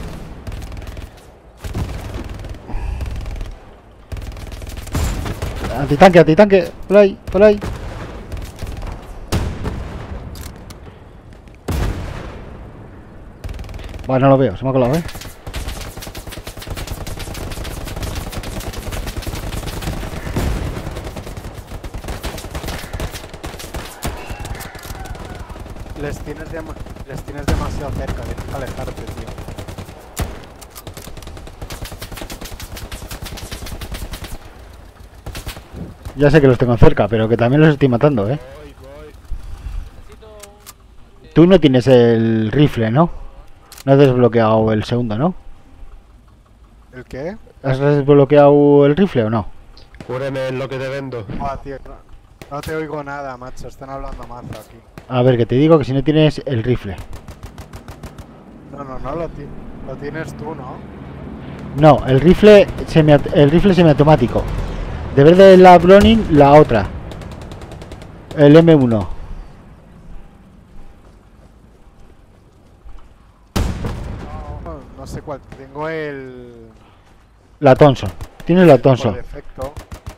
Antitanque, antitanque. Por ahí, por ahí. Vale, no lo veo, se me ha colado, ¿eh? Les tienes, dem les tienes demasiado cerca, tienes que alejarte, tío. Ya sé que los tengo cerca, pero que también los estoy matando, ¿eh? Tú no tienes el rifle, ¿no? No has desbloqueado el segundo, ¿no? ¿El qué? ¿Has desbloqueado el rifle o no? Cúreme en lo que te vendo. Ah, tío, no, no te oigo nada, macho. Están hablando mazo aquí. A ver, que te digo que si no tienes el rifle. No, no, no lo, ti lo tienes tú, ¿no? No, el rifle semi el rifle semiautomático. De vez de la Browning, la otra. El eme uno. No, no sé cuál. Tengo el... La Thompson. Tienes la Thompson. Por defecto.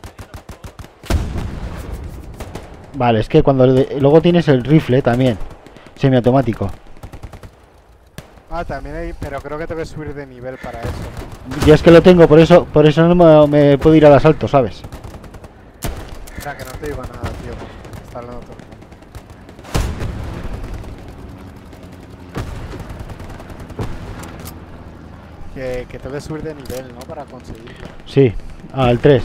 Vale, es que cuando le- luego tienes el rifle también. Semiautomático. Ah, también hay... Pero creo que te voy a subir de nivel para eso, ¿no? Yo es que lo tengo, por eso por eso no me, me puedo ir al asalto, ¿sabes? Espera, que no te digo nada, tío. Está hablando todo el mundo. Que, que te voy a subir de nivel, ¿no? Para conseguirlo. Sí, al tres.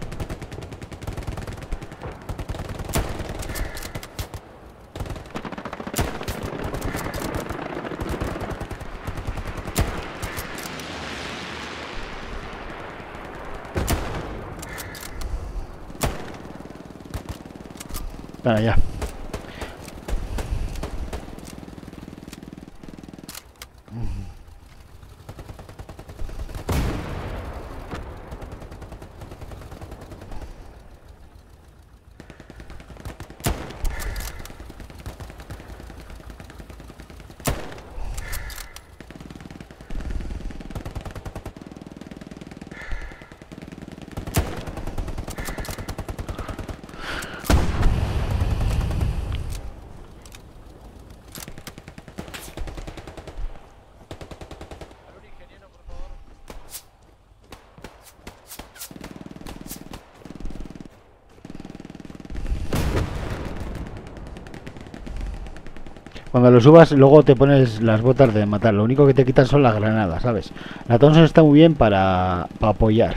Para allá. Cuando lo subas, luego te pones las botas de matar. Lo único que te quitan son las granadas, ¿sabes? La Thompson está muy bien para, para apoyar.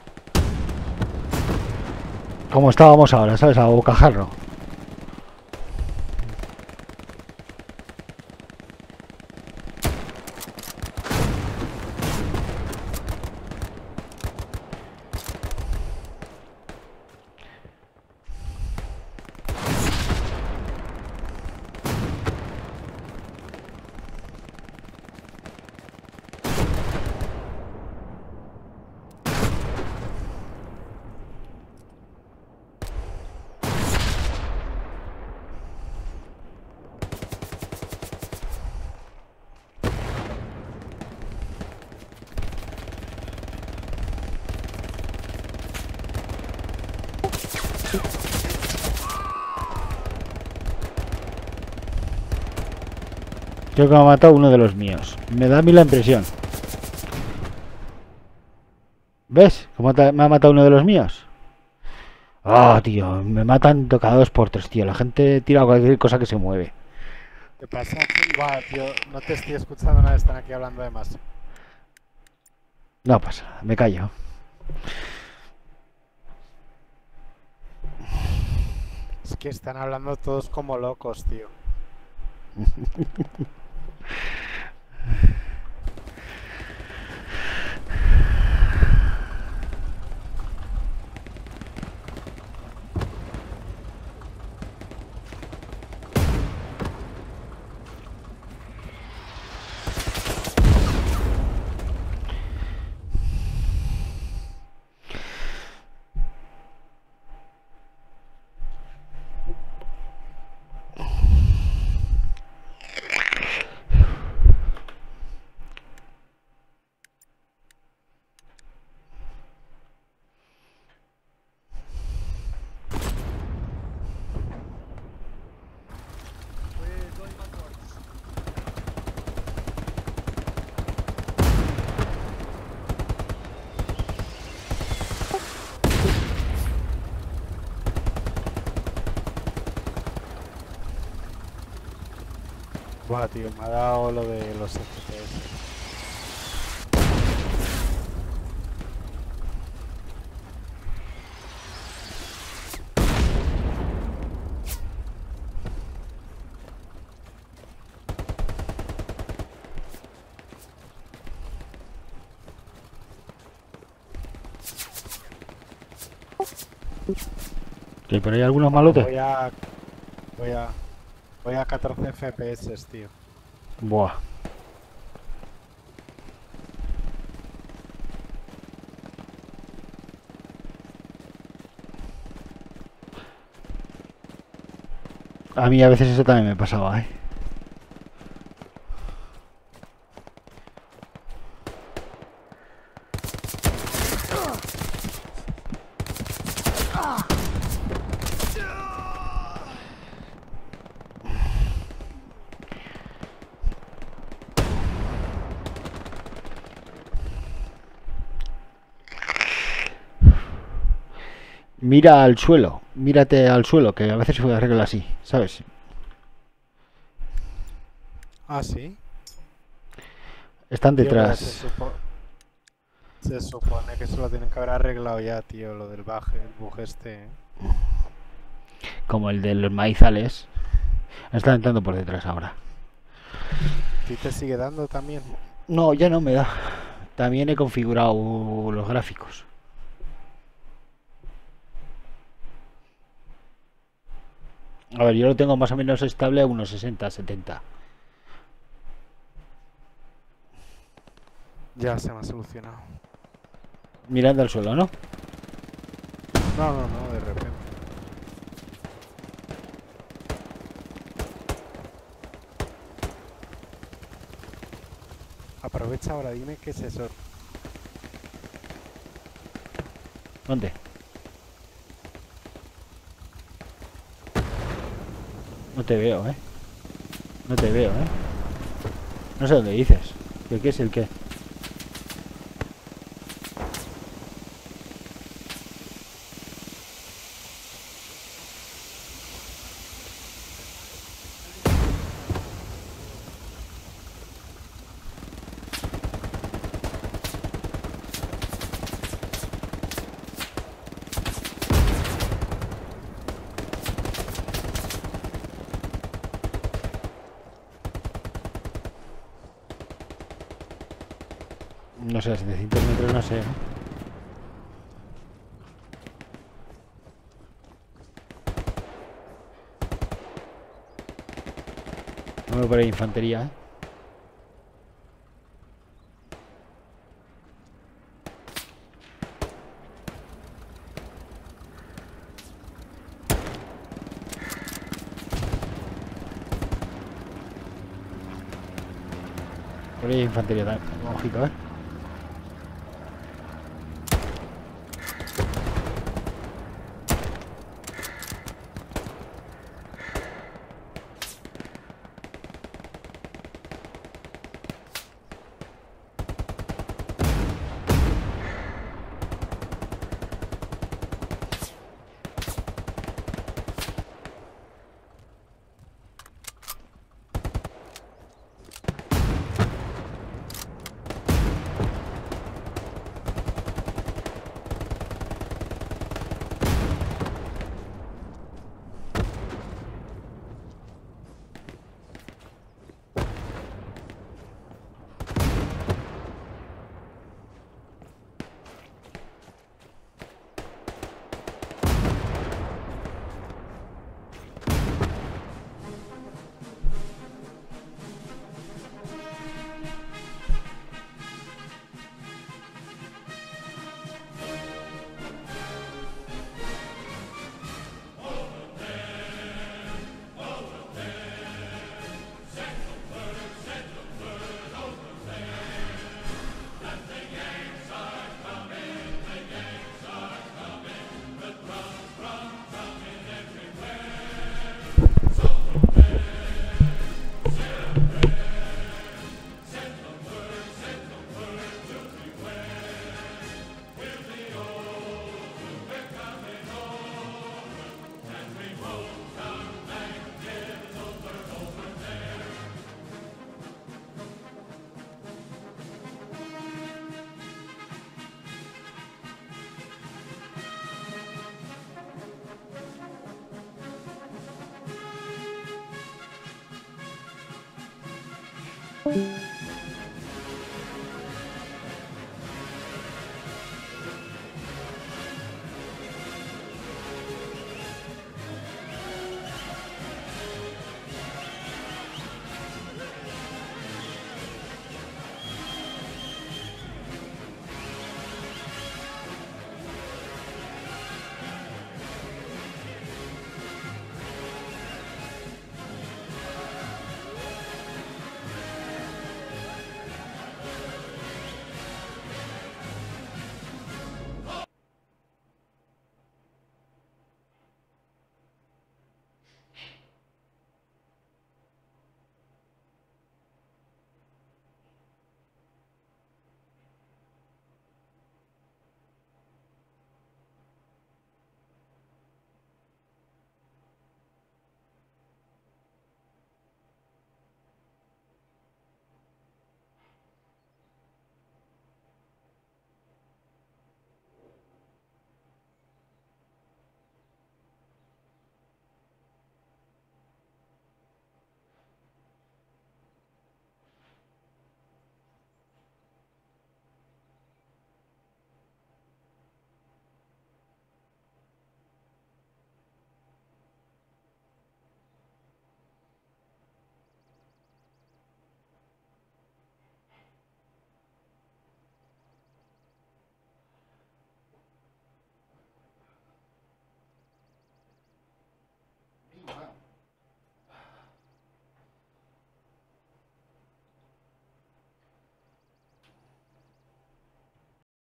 Como estábamos ahora, ¿sabes? A bocajarro. Creo que me ha matado uno de los míos. Me da a mí la impresión. ¿Ves? ¿Cómo te- me ha matado uno de los míos? Ah, tío, me matan cada dos por tres, tío. La gente tira cualquier cosa que se mueve. ¿Qué pasa? Buah, tío, no te estoy escuchando nada, están aquí hablando de más. No pasa, me callo. Es que están hablando todos como locos, tío. Buah, tío, me ha dado lo de los F P S. ¿Que por ahí algunos malotes? Voy a... Voy a... Voy a catorce F P S, tío. Buah. A mí a veces eso también me pasaba, ¿eh? Mira al suelo, mírate al suelo, que a veces se arregla así, ¿sabes? Ah, ¿sí? Están Tío, pero detrás. se, supo- se supone que eso lo tienen que haber arreglado ya, tío, lo del bug, el bug este. ¿eh? Como el de los maizales. Están entrando por detrás ahora. ¿A ti te sigue dando también? No, ya no me da. También he configurado los gráficos. A ver, yo lo tengo más o menos estable a unos sesenta, setenta. Ya se me ha solucionado. Mirando al suelo, ¿no? No, no, no, de repente. Aprovecha ahora, dime qué es eso. ¿Dónde? No te veo, ¿eh? No te veo, ¿eh? No sé dónde dices. ¿Qué, qué es el qué? No sé, a setecientos metros no sé, ¿eh? No me por ahí infantería, ¿eh? Por ahí infantería también, ojito, ¿eh? Thank you.